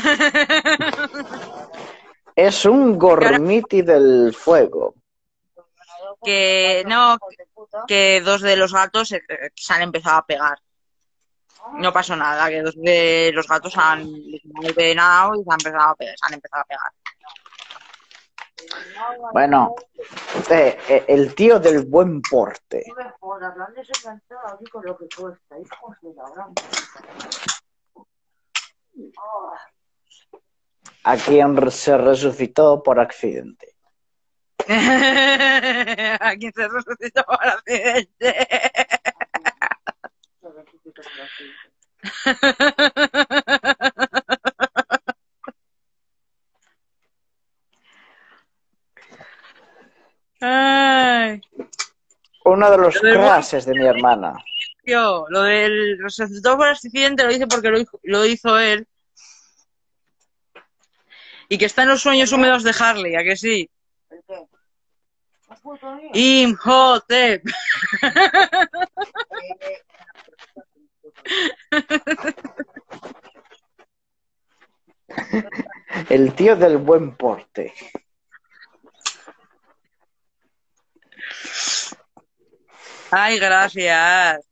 Speaker 2: Es un gormiti del fuego.
Speaker 1: Que no, que dos de los gatos se han empezado a pegar. No pasó nada, que dos de los gatos han venado y se han empezado a pegar, se han empezado a pegar.
Speaker 2: Bueno, el tío del buen porte.
Speaker 3: No me jodas, lo han desenganchado aquí con lo que cuesta. Hijos de la gran
Speaker 2: A quien se resucitó por accidente.
Speaker 1: ¿A quién se resucitó por accidente? Ay,
Speaker 2: Uno de los
Speaker 1: Lo del
Speaker 2: crases de mi hermana.
Speaker 1: tío, lo del resucitó por accidente lo dice porque lo hizo él. Y que está en los sueños húmedos de Harley, ¿a que sí?
Speaker 3: ¿El qué? ¿Has puesto bien?
Speaker 1: Imhotep.
Speaker 2: El tío del buen porte.
Speaker 1: Ay, gracias.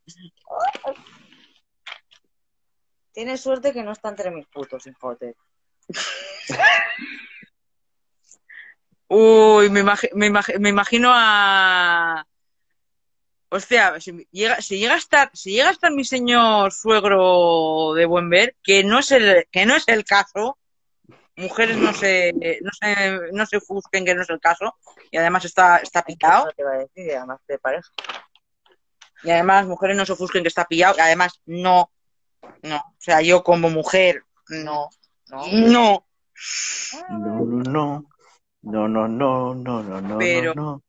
Speaker 3: Tienes suerte que no está entre mis putos, hijote.
Speaker 1: Uy, me imagino a... Hostia, si llega a estar mi señor suegro de buen ver, que no es el caso, mujeres no se ofusquen que no es el caso, y además está pillado,
Speaker 3: No te iba a decir, y además de pareja.
Speaker 1: y además mujeres no se ofusquen que está pillado, y además no, o sea, yo como mujer, no.
Speaker 2: No, no, no, no, no, no, no, no,
Speaker 1: Pero
Speaker 2: no.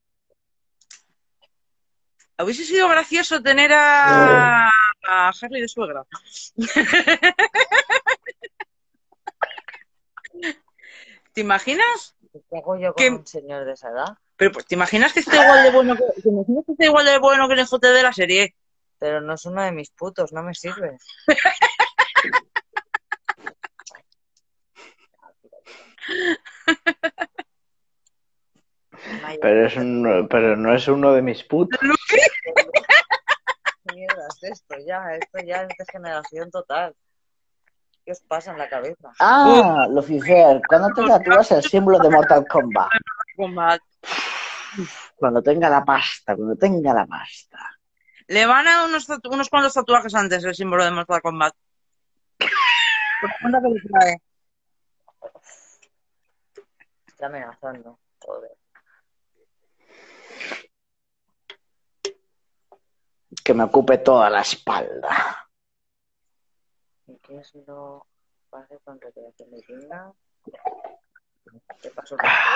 Speaker 1: hubiese sido gracioso tener a Harley de suegra. ¿Te imaginas?
Speaker 3: ¿Qué hago yo con
Speaker 1: Que-
Speaker 3: un señor de esa edad?
Speaker 1: Pero pues, ¿te imaginas que esté igual de bueno que el enjote de la serie?
Speaker 3: Pero no es uno de mis putos, no me sirve.
Speaker 2: Pero no es uno de mis putos.
Speaker 3: ¿Qué mierda es esto? Esto ya es degeneración total. ¿Qué os pasa en la cabeza?
Speaker 2: Ah, Lucifer, ¿cuándo te tatúas el símbolo de Mortal Kombat? Cuando tenga la pasta, cuando tenga la pasta.
Speaker 1: Le van a dar unos cuantos tatuajes antes el símbolo de Mortal Kombat. Por cuenta que le trae.
Speaker 3: Está amenazando. Joder.
Speaker 2: Que me ocupe toda la espalda.
Speaker 3: ¿Y qué es lo que hace con recreación de tinga? ¿Qué pasó?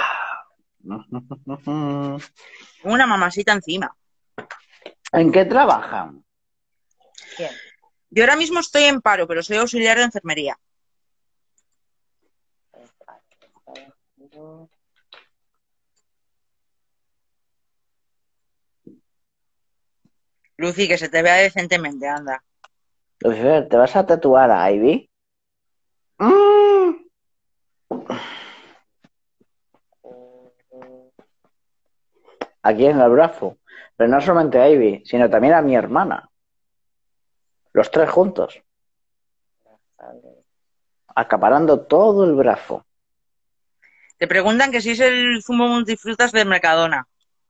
Speaker 1: Una mamacita encima.
Speaker 2: ¿En qué trabajan?
Speaker 3: ¿Quién?
Speaker 1: Yo ahora mismo estoy en paro, pero soy auxiliar de enfermería. Lucy, que se te vea decentemente, anda.
Speaker 2: Lucifer, ¿te vas a tatuar a Ivy? Mm. Aquí en el brazo. Pero no solamente a Ivy, sino también a mi hermana. Los tres juntos, acaparando todo el brazo.
Speaker 1: Te preguntan que si es el zumo multifrutas de Mercadona.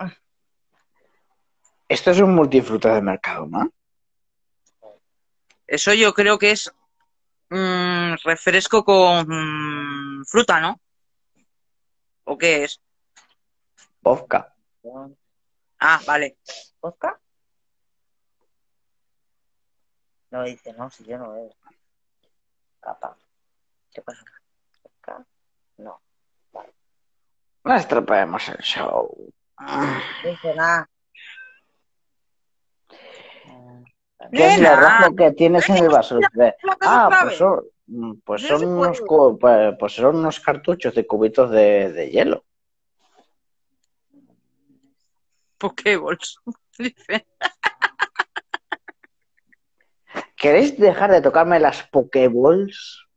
Speaker 2: Esto es un multifruta de mercado, ¿no?
Speaker 1: Eso yo creo que es refresco con fruta, ¿no? ¿O qué es?
Speaker 2: Vodka.
Speaker 1: Ah, vale.
Speaker 3: ¿Vodka? No dice, no, si yo no veo. Capaz. ¿Qué pasa? ¿Vodka? No.
Speaker 2: No estropeemos el show.
Speaker 3: No dice nada.
Speaker 2: ¿Qué es lo
Speaker 1: Nena,
Speaker 2: rojo que tienes en el vaso?
Speaker 1: la que no
Speaker 2: Pues
Speaker 1: sabe.
Speaker 2: son, pues
Speaker 1: No
Speaker 2: son
Speaker 1: se
Speaker 2: unos,
Speaker 1: puede.
Speaker 2: pues son unos cartuchos de cubitos de hielo.
Speaker 1: Pokéballs. Dice.
Speaker 2: ¿Queréis dejar de tocarme las Pokéballs?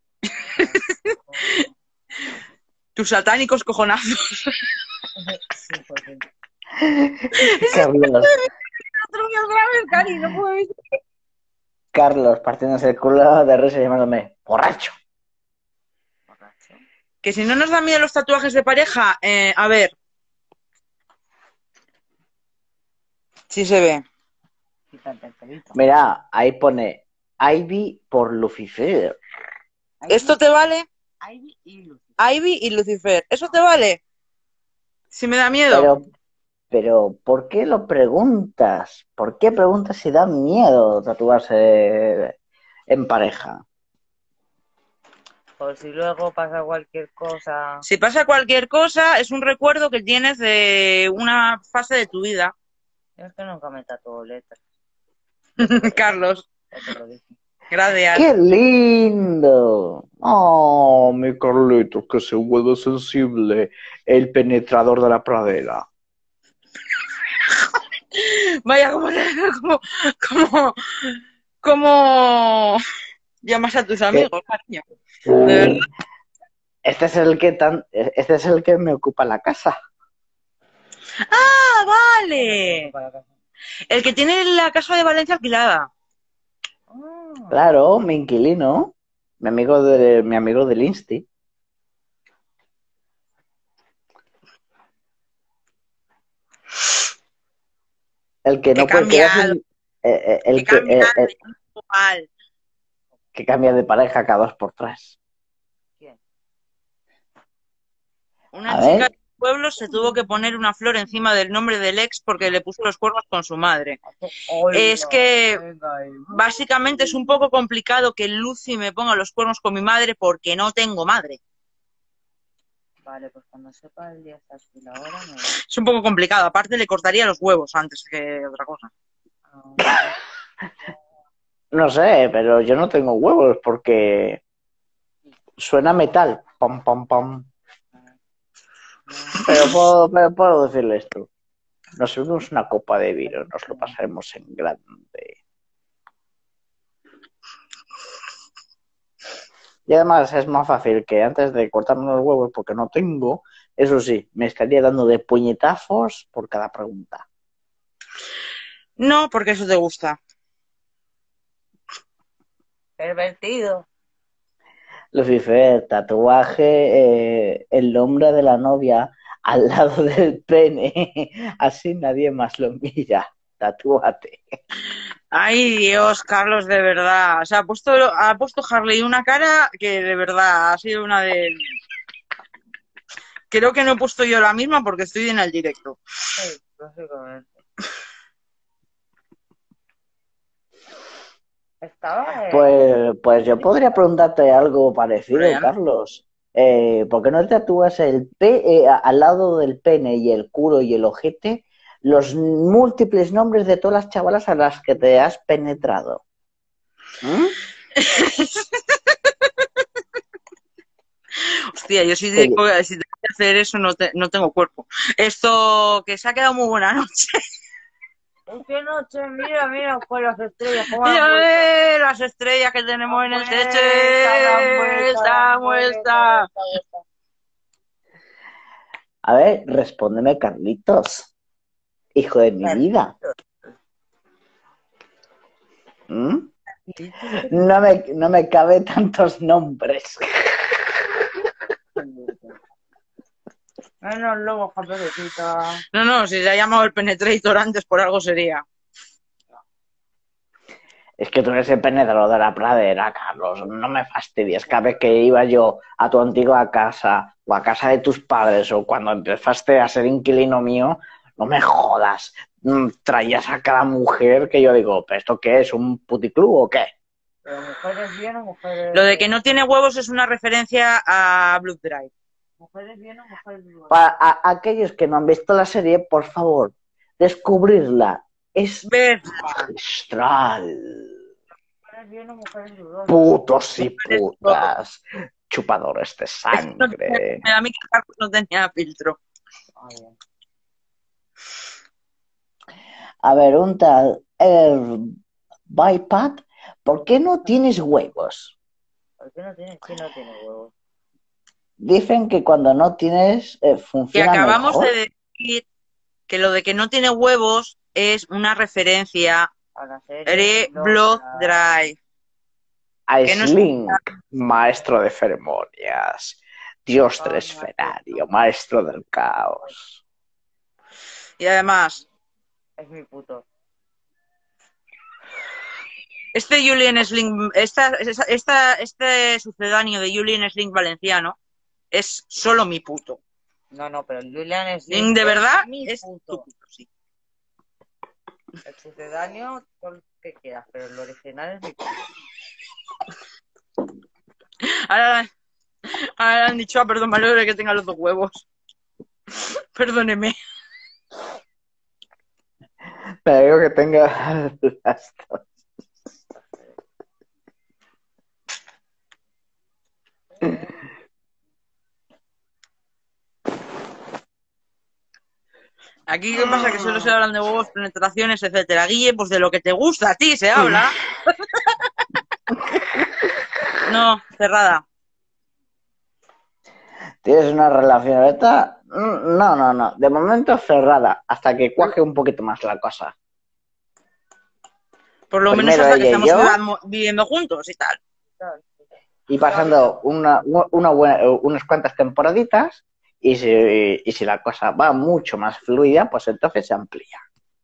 Speaker 1: Tus satánicos cojonazos.
Speaker 3: Sí, pues sí.
Speaker 2: Carlos,
Speaker 1: Otro día otra vez, Cari, no puedo decir.
Speaker 2: Carlos, partiéndose el culo de risa llamándome borracho.
Speaker 3: Borracho.
Speaker 1: Que si no nos da miedo los tatuajes de pareja, a ver. Sí se ve.
Speaker 3: Quítate el pelito.
Speaker 2: Mira, ahí pone Ivy por Lucifer.
Speaker 1: ¿Esto te vale?
Speaker 3: Ivy y Lucy.
Speaker 1: Ivy y Lucifer. ¿Eso te vale? Si me da miedo.
Speaker 2: Pero, ¿por qué lo preguntas? ¿Por qué preguntas si da miedo tatuarse en pareja?
Speaker 3: Por si luego pasa cualquier cosa.
Speaker 1: Si pasa cualquier cosa, es un recuerdo que tienes de una fase de tu vida.
Speaker 3: Yo es que nunca me tatúo letras.
Speaker 1: Carlos,
Speaker 3: Ya te lo dije.
Speaker 1: gracias.
Speaker 2: ¡Qué lindo! Oh, mi Carlitos, que se vuelve sensible el penetrador de la pradera.
Speaker 1: Vaya, como, como llamas a tus amigos, cariño. De verdad.
Speaker 2: Este es el que me ocupa la casa.
Speaker 1: Ah, vale. El que tiene la casa de Valencia alquilada.
Speaker 2: Claro, mi inquilino, mi amigo del Insti. El que
Speaker 1: Que
Speaker 2: no puede quedarse,
Speaker 1: cambiado,
Speaker 2: el
Speaker 1: que cambiado, igual.
Speaker 2: que cambia de pareja cada 2 por 3.
Speaker 3: ¿Quién?
Speaker 1: Una
Speaker 2: A
Speaker 1: chica
Speaker 2: ver,
Speaker 1: del pueblo se tuvo que poner una flor encima del nombre del ex porque le puso los cuernos con su madre. Es que básicamente es un poco complicado que Lucy me ponga los cuernos con mi madre porque no tengo madre.
Speaker 3: Vale, pues cuando sepa el día exacto y la hora me...
Speaker 1: Es un poco complicado. Aparte le cortaría los huevos antes que otra cosa.
Speaker 2: no sé, pero yo no tengo huevos porque suena metal. Pam, pam, pam. Pero puedo decirle esto. Nos subimos una copa de vino, nos lo pasaremos en grande. Y además es más fácil que antes de cortarme los huevos, porque no tengo, eso sí, me estaría dando de puñetazos por cada pregunta.
Speaker 1: No, porque eso te gusta.
Speaker 3: Pervertido.
Speaker 2: Lucifer, tatuaje, el nombre de la novia al lado del pene, así nadie más lo mira. Tatúate.
Speaker 1: Ay, Dios, Carlos, de verdad. O sea, ha puesto Harley una cara que de verdad ha sido una de... Creo que no he puesto yo la misma porque estoy en el directo.
Speaker 3: Sí, básicamente. Estaba...
Speaker 2: Pues yo podría preguntarte algo parecido,
Speaker 1: Brian.
Speaker 2: Carlos. ¿Por qué no te tatúas al lado del pene y el culo y el ojete los múltiples nombres de todas las chavalas a las que te has penetrado? ¿Mm?
Speaker 1: Hostia, yo si tengo que hacer eso no tengo cuerpo. Esto que se ha quedado muy buena noche.
Speaker 3: ¿Qué noche? Mira, mira, pues las estrellas. ¿Cómo
Speaker 1: Ya
Speaker 3: han vuelto?
Speaker 1: ves las estrellas que tenemos en el techo. Está muerta.
Speaker 2: A ver, respóndeme, Carlitos. hijo de mi vida. ¿Mm? No me cabe tantos nombres.
Speaker 3: Bueno, luego, Japerecita.
Speaker 1: No, si se ha llamado el Penetrator antes, por algo sería.
Speaker 2: Es que tú eres el penedro de la pradera, Carlos. No me fastidies. Cada vez que iba yo a tu antigua casa o a casa de tus padres o cuando empezaste a ser inquilino mío, no me jodas. Traías a cada mujer que yo digo, ¿pero esto qué es? ¿Un puticlub o qué?
Speaker 3: ¿Pero mujeres bien o mujeres...?
Speaker 1: Lo de que no tiene huevos es una referencia a Blood Drive.
Speaker 3: ¿Mujeres bien o mujeres bien?
Speaker 2: Para aquellos que no han visto la serie, por favor, descubrirla. Es
Speaker 1: ¿Ves?
Speaker 2: magistral.
Speaker 3: ¿Mujeres bien o mujeres dudosas?
Speaker 2: Putos y putas. Chupadores de sangre.
Speaker 1: A mí que Carlos no tenía filtro.
Speaker 3: Ah, bien.
Speaker 2: A ver, un tal Bipad, ¿por qué no tienes huevos?
Speaker 3: ¿Por qué no tiene? ¿Quién no tiene huevos?
Speaker 2: Dicen que cuando no tienes
Speaker 1: Que
Speaker 2: funciona
Speaker 1: acabamos
Speaker 2: mejor.
Speaker 1: de decir que lo de que no tiene huevos es una referencia
Speaker 3: A la
Speaker 1: a
Speaker 3: serie
Speaker 1: Blood Drive.
Speaker 2: A
Speaker 1: que no es-
Speaker 2: Sling, maestro de ceremonias, dios del escenario, maestro del caos.
Speaker 1: Y además,
Speaker 3: Es mi puto.
Speaker 1: este Julian Sling, este sucedáneo de Julian Sling valenciano es solo mi puto.
Speaker 3: No, pero el Julian es...
Speaker 1: De verdad,
Speaker 3: mi
Speaker 1: es
Speaker 3: puto.
Speaker 1: tu puto, sí.
Speaker 3: El sucedáneo, todo lo que quieras, pero el original es mi puto.
Speaker 1: Ahora han dicho, perdón, me alegro de que tenga los dos huevos. Perdóneme.
Speaker 2: Pero digo que tenga las dos.
Speaker 1: Aquí, ¿qué pasa? Que solo se hablan de huevos, penetraciones, etcétera. Guille, pues de lo que te gusta a ti se habla. No, cerrada.
Speaker 2: ¿Tienes una relación abierta? No. De momento cerrada, hasta que cuaje un poquito más la cosa.
Speaker 1: Por lo
Speaker 2: Primero
Speaker 1: menos hasta que
Speaker 2: ella y
Speaker 1: estamos
Speaker 2: yo.
Speaker 1: viviendo juntos y tal.
Speaker 2: Y pasando unas cuantas temporaditas, y si la cosa va mucho más fluida, pues entonces se amplía.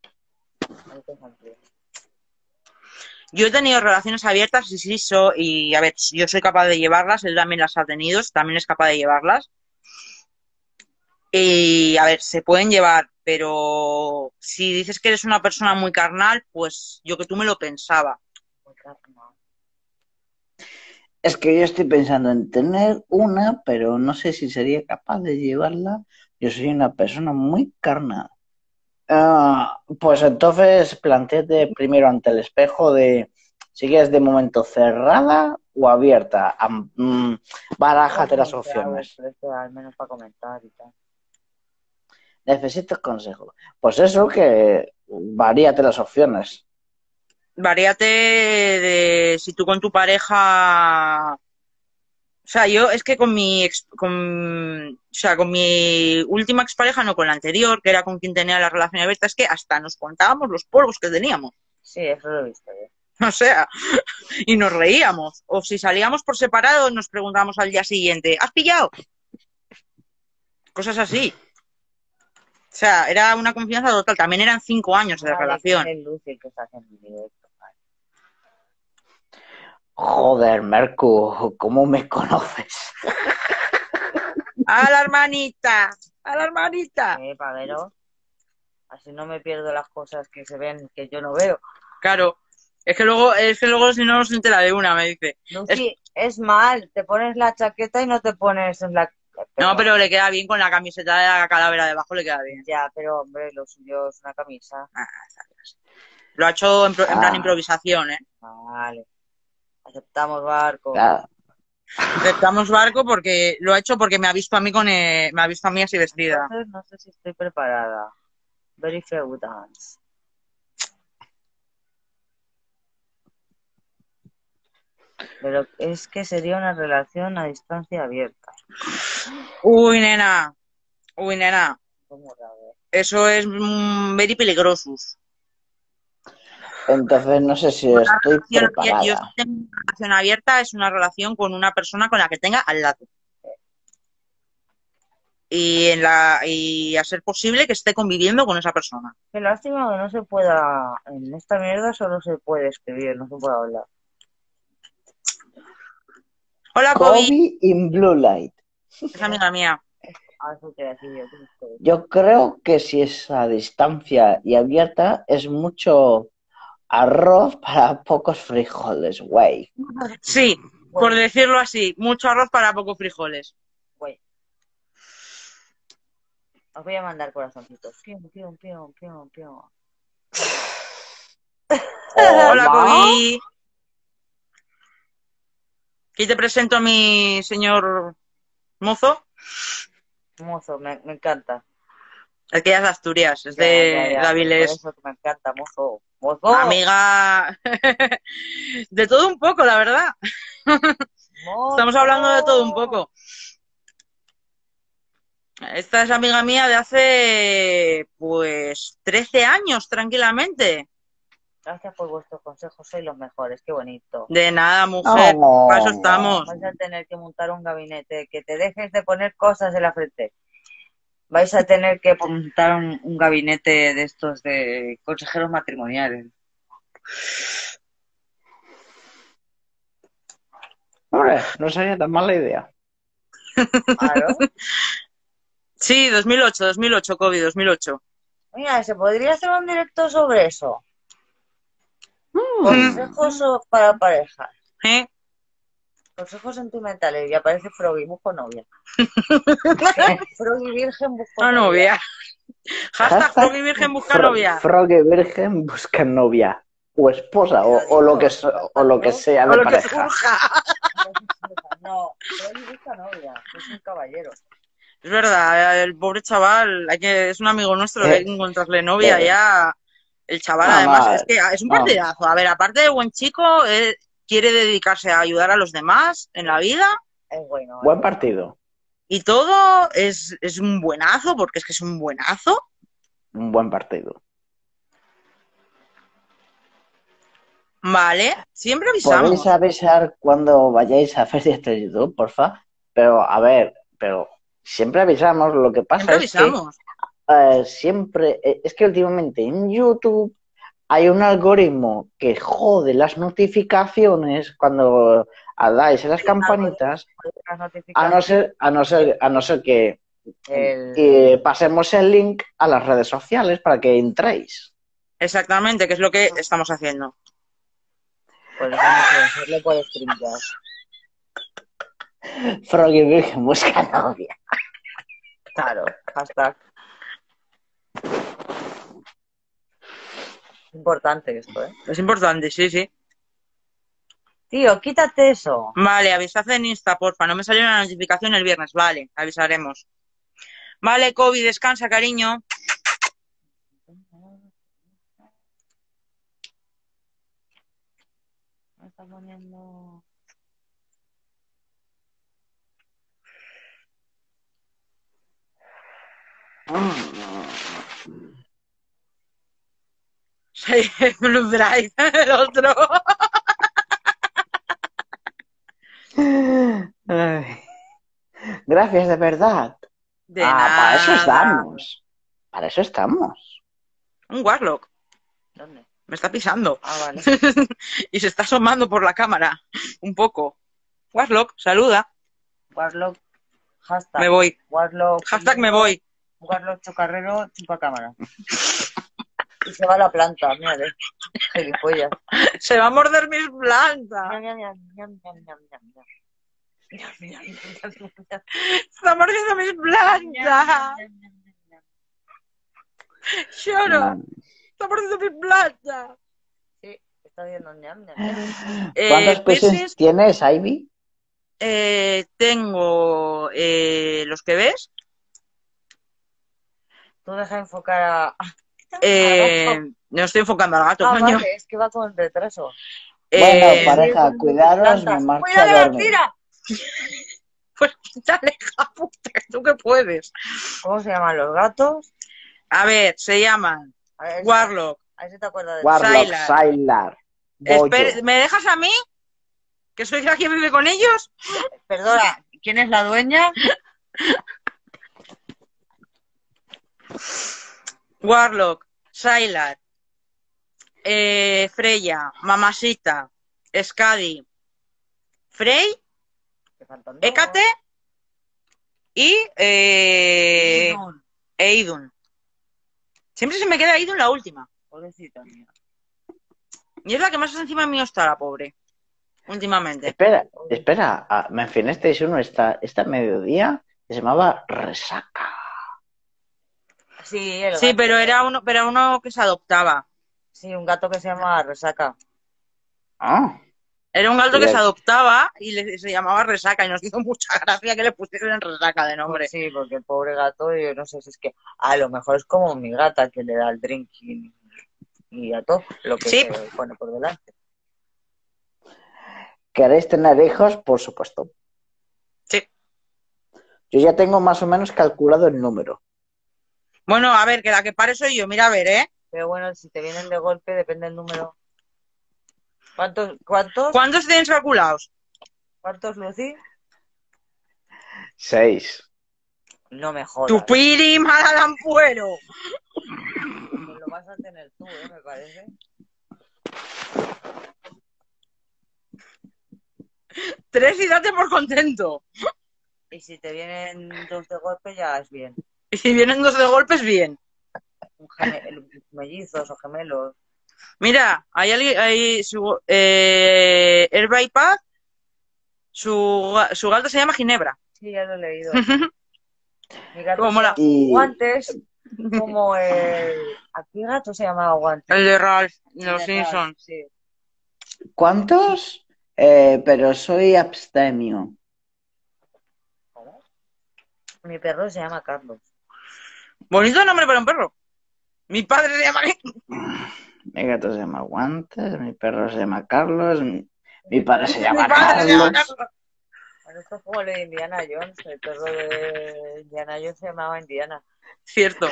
Speaker 1: Yo he tenido relaciones abiertas y a ver, yo soy capaz de llevarlas, él también las ha tenido, también es capaz de llevarlas. Y a ver, se pueden llevar, pero si dices que eres una persona muy carnal, pues yo que tú me lo pensaba.
Speaker 2: Es que yo estoy pensando en tener una, pero no sé si sería capaz de llevarla. Yo soy una persona muy carnal. Pues entonces plantéate primero ante el espejo de si quieres de momento cerrada o abierta. Barájate las opciones.
Speaker 3: Al menos para comentar y tal.
Speaker 2: Necesitas consejo. Pues eso, que varíate las opciones.
Speaker 1: Varíate de si tú con tu pareja. O sea, yo es que con mi última expareja, no con la anterior, que era con quien tenía la relación abierta, es que hasta nos contábamos los polvos que teníamos.
Speaker 3: Sí, eso lo he visto yo.
Speaker 1: O sea, y nos reíamos. O si salíamos por separado, nos preguntábamos al día siguiente, ¿has pillado? Cosas así. O sea, era una confianza total. También eran 5 años de relación.
Speaker 3: Es Lucy que está haciendo el directo.
Speaker 2: Joder, Mercu, ¿cómo me conoces?
Speaker 1: ¡A la hermanita! ¡A la hermanita!
Speaker 3: Paguero. Así no me pierdo las cosas que se ven que yo no veo.
Speaker 1: Claro. Es que luego si no se entera de una, me dice.
Speaker 3: Lucy, es mal. Te pones la chaqueta y no te pones en la...
Speaker 1: No, pero le queda bien con la camiseta de la calavera debajo, le queda bien.
Speaker 3: Ya, pero hombre, lo suyo es una camisa.
Speaker 1: Lo ha hecho en plan improvisación, ¿eh?
Speaker 3: Vale. Aceptamos barco.
Speaker 2: Claro.
Speaker 1: Aceptamos barco porque lo ha hecho porque me ha visto a mí me ha visto a mí así vestida.
Speaker 3: Entonces, no sé si estoy preparada. Very few dance. Pero es que sería una relación a distancia abierta.
Speaker 1: Uy, nena.
Speaker 3: ¿Cómo la ves?
Speaker 1: eso es very peligrosus.
Speaker 2: Entonces no sé si estoy
Speaker 1: Yo
Speaker 2: preparada.
Speaker 1: si tengo una relación abierta, es una relación con una persona con la que tenga al lado. Y a ser posible que esté conviviendo con esa persona.
Speaker 3: Qué lástima que no se pueda. En esta mierda solo se puede escribir, no se puede hablar.
Speaker 1: Hola, Kobe.
Speaker 2: Kobe in Blue Light.
Speaker 1: Es amiga mía.
Speaker 3: Eso quiere decir yo.
Speaker 2: Yo creo que si es a distancia y abierta es mucho arroz para pocos frijoles, güey.
Speaker 1: Sí, por decirlo así, mucho arroz para pocos frijoles.
Speaker 3: Güey. Os voy a mandar corazoncitos. Pium, pium, pium, pium, pium.
Speaker 1: Hola, Kobe. Aquí te presento a mi señor mozo.
Speaker 3: Mozo, me encanta.
Speaker 1: Es que ella es de Asturias, es
Speaker 3: Ya,
Speaker 1: de
Speaker 3: por
Speaker 1: Dáviles.
Speaker 3: eso que me encanta, mozo. ¡Mozo!
Speaker 1: Amiga de todo un poco, la verdad.
Speaker 3: ¡Mozo!
Speaker 1: Estamos hablando de todo un poco. Esta es amiga mía de hace, pues, 13 años, tranquilamente.
Speaker 3: Gracias por vuestros consejos, sois los mejores, qué bonito.
Speaker 1: De nada, mujer,
Speaker 2: Oh.
Speaker 1: para eso estamos.
Speaker 3: Vais a tener que montar un gabinete, que te dejes de poner cosas en la frente. Vais a tener que montar un gabinete de estos de consejeros matrimoniales.
Speaker 2: Hombre, no sería tan mala idea.
Speaker 3: Claro.
Speaker 1: Sí, 2008, COVID, 2008.
Speaker 3: Mira, se podría hacer un directo sobre eso. Consejos para parejas.
Speaker 1: ¿Eh?
Speaker 3: Consejos sentimentales. Y aparece Froggy, busco novia. Froggy virgen, busco
Speaker 1: Una
Speaker 3: novia.
Speaker 1: novia. Hashtag Froggy Virgen busca novia.
Speaker 2: Froggy Virgen busca novia. O esposa, o lo que sea
Speaker 1: O
Speaker 2: de
Speaker 1: lo que
Speaker 2: pareja.
Speaker 1: surja.
Speaker 3: No, Froggy busca novia. Es un caballero.
Speaker 1: Es verdad, el pobre chaval, es un amigo nuestro, que hay que encontrarle novia ya. El chaval, además, es que es un partidazo. A ver, aparte de buen chico, él quiere dedicarse a ayudar a los demás en la vida.
Speaker 3: Es bueno.
Speaker 2: Buen partido.
Speaker 1: Y todo es un buenazo, porque es que es un buenazo.
Speaker 2: Un buen partido.
Speaker 1: Vale, siempre avisamos.
Speaker 2: Podéis avisar cuando vayáis a Ferias de YouTube, porfa. Pero, a ver, siempre avisamos. Lo que pasa
Speaker 1: Siempre
Speaker 2: es
Speaker 1: avisamos.
Speaker 2: que es que últimamente en YouTube hay un algoritmo que jode las notificaciones cuando dais en las campanitas, a no ser que pasemos el link a las redes sociales para que entréis.
Speaker 1: Exactamente, que es lo que estamos haciendo.
Speaker 3: Pues vamos a hacerlo por streamyard.
Speaker 2: Froggy Virgen busca novia.
Speaker 3: Claro, hashtag. Importante esto, ¿eh?
Speaker 1: Es importante, sí, sí.
Speaker 3: Tío, quítate eso.
Speaker 1: Vale, avisad en Insta, porfa. No me salió una notificación el viernes. Vale, avisaremos. Vale, Kobe, descansa, cariño.
Speaker 3: Me está poniendo...
Speaker 1: Soy el Blue Drive, el otro.
Speaker 2: Ay. Gracias, de verdad.
Speaker 1: De nada.
Speaker 2: Para eso estamos. Para eso estamos.
Speaker 1: Un Warlock.
Speaker 3: ¿Dónde?
Speaker 1: Me está pisando.
Speaker 3: Ah, vale.
Speaker 1: Y se está asomando por la cámara. Un poco. Warlock, saluda.
Speaker 3: Warlock, hashtag.
Speaker 1: Me voy.
Speaker 3: Warlock.
Speaker 1: Hashtag me voy.
Speaker 3: Warlock chocarrero, chupa cámara. Y se va a la planta, mira, gilipollas.
Speaker 1: Se va a morder mis plantas.
Speaker 3: Ñam, ñam, ñam, ñam, ñam, ñam, ñam. Ñam, ñam, ñam, ñam, ñam.
Speaker 1: Está mordiendo mis plantas. Lloro. Está mordiendo mis plantas.
Speaker 3: Sí, está viendo ñam, ñam, ñam.
Speaker 2: ¿Cuántos peces tienes, Ivy?
Speaker 1: Tengo los que ves.
Speaker 3: Tú deja de enfocar a...
Speaker 1: No estoy enfocando al gato, coño.
Speaker 3: Vale, es que va con retraso.
Speaker 2: Bueno, pareja, cuidaros, me marcho a dormir.
Speaker 3: Tira!
Speaker 1: Pues dale, hija puta, tú que puedes.
Speaker 3: ¿Cómo se llaman los gatos?
Speaker 1: A ver, se llaman
Speaker 3: A ver,
Speaker 1: Warlock.
Speaker 3: a ver si te acuerdas de
Speaker 2: Warlock,
Speaker 1: Sylar.
Speaker 2: Sylar, Bollo.
Speaker 1: ¿Me dejas a mí? ¿Que soy la que vive con ellos?
Speaker 3: Perdona, ¿quién es la dueña?
Speaker 1: Warlock, Sylar, Freya, Mamacita, Skadi, Frey,
Speaker 3: Te faltan dos.
Speaker 1: Hécate y
Speaker 3: Idun.
Speaker 1: Idun. Siempre se me queda Idun la última.
Speaker 3: Pobrecita mía.
Speaker 1: Y es la que más encima mío está, la pobre. Últimamente.
Speaker 2: Espera, mencionasteis uno esta mediodía que se llamaba Resaca.
Speaker 3: Sí, el
Speaker 1: Sí,
Speaker 3: gato.
Speaker 1: pero uno que se adoptaba.
Speaker 3: Sí, un gato que se llama Resaca.
Speaker 2: Ah,
Speaker 1: Era un gato que
Speaker 2: Bien.
Speaker 1: se adoptaba y se llamaba Resaca y nos hizo mucha gracia que le pusieran Resaca de nombre.
Speaker 3: Sí, porque el pobre gato, yo no sé si es que a lo mejor es como mi gata que le da el drinking y a todo lo que
Speaker 1: Sí.
Speaker 3: se pone por delante.
Speaker 2: ¿queréis tener hijos? Por supuesto.
Speaker 1: Sí.
Speaker 2: Yo ya tengo más o menos calculado el número.
Speaker 1: Bueno, a ver, que la que pare soy yo. Mira, a ver, ¿eh?
Speaker 3: Pero bueno, si te vienen de golpe, depende del número. ¿Cuántos,
Speaker 1: ¿Cuántos tienes calculados?
Speaker 3: Lucy?
Speaker 2: 6.
Speaker 3: No me jodas.
Speaker 1: Tu piri malalampuero.
Speaker 3: Pues lo vas a tener tú, me parece.
Speaker 1: 3 y date por contento.
Speaker 3: Y si te vienen dos de golpe, ya es bien.
Speaker 1: Y si vienen 2 de golpes, bien.
Speaker 3: Mellizos o gemelos.
Speaker 1: Mira, hay alguien, el bypass, su gato se llama Ginebra.
Speaker 3: Sí, ya lo he leído. Mi gato
Speaker 1: Cómo
Speaker 3: se
Speaker 1: mola.
Speaker 3: llama
Speaker 2: Y
Speaker 3: Guantes, como el... ¿A qué gato se llamaba Guantes?
Speaker 1: El de Ralph, de
Speaker 3: El
Speaker 1: los
Speaker 3: de
Speaker 1: Simpsons.
Speaker 3: Ralph, sí.
Speaker 2: ¿cuántos? Pero soy abstemio.
Speaker 3: ¿Cómo? Mi perro se llama Carlos.
Speaker 1: Bonito nombre para un perro. Mi padre se llama...
Speaker 2: Mi gato se llama Guantes, mi perro se llama Carlos, mi padre se
Speaker 1: Mi
Speaker 2: llama
Speaker 1: padre se llama
Speaker 2: Carlos.
Speaker 1: Carlos.
Speaker 3: Bueno, esto es como lo de Indiana Jones. El perro de Indiana Jones se llamaba Indiana.
Speaker 1: Cierto.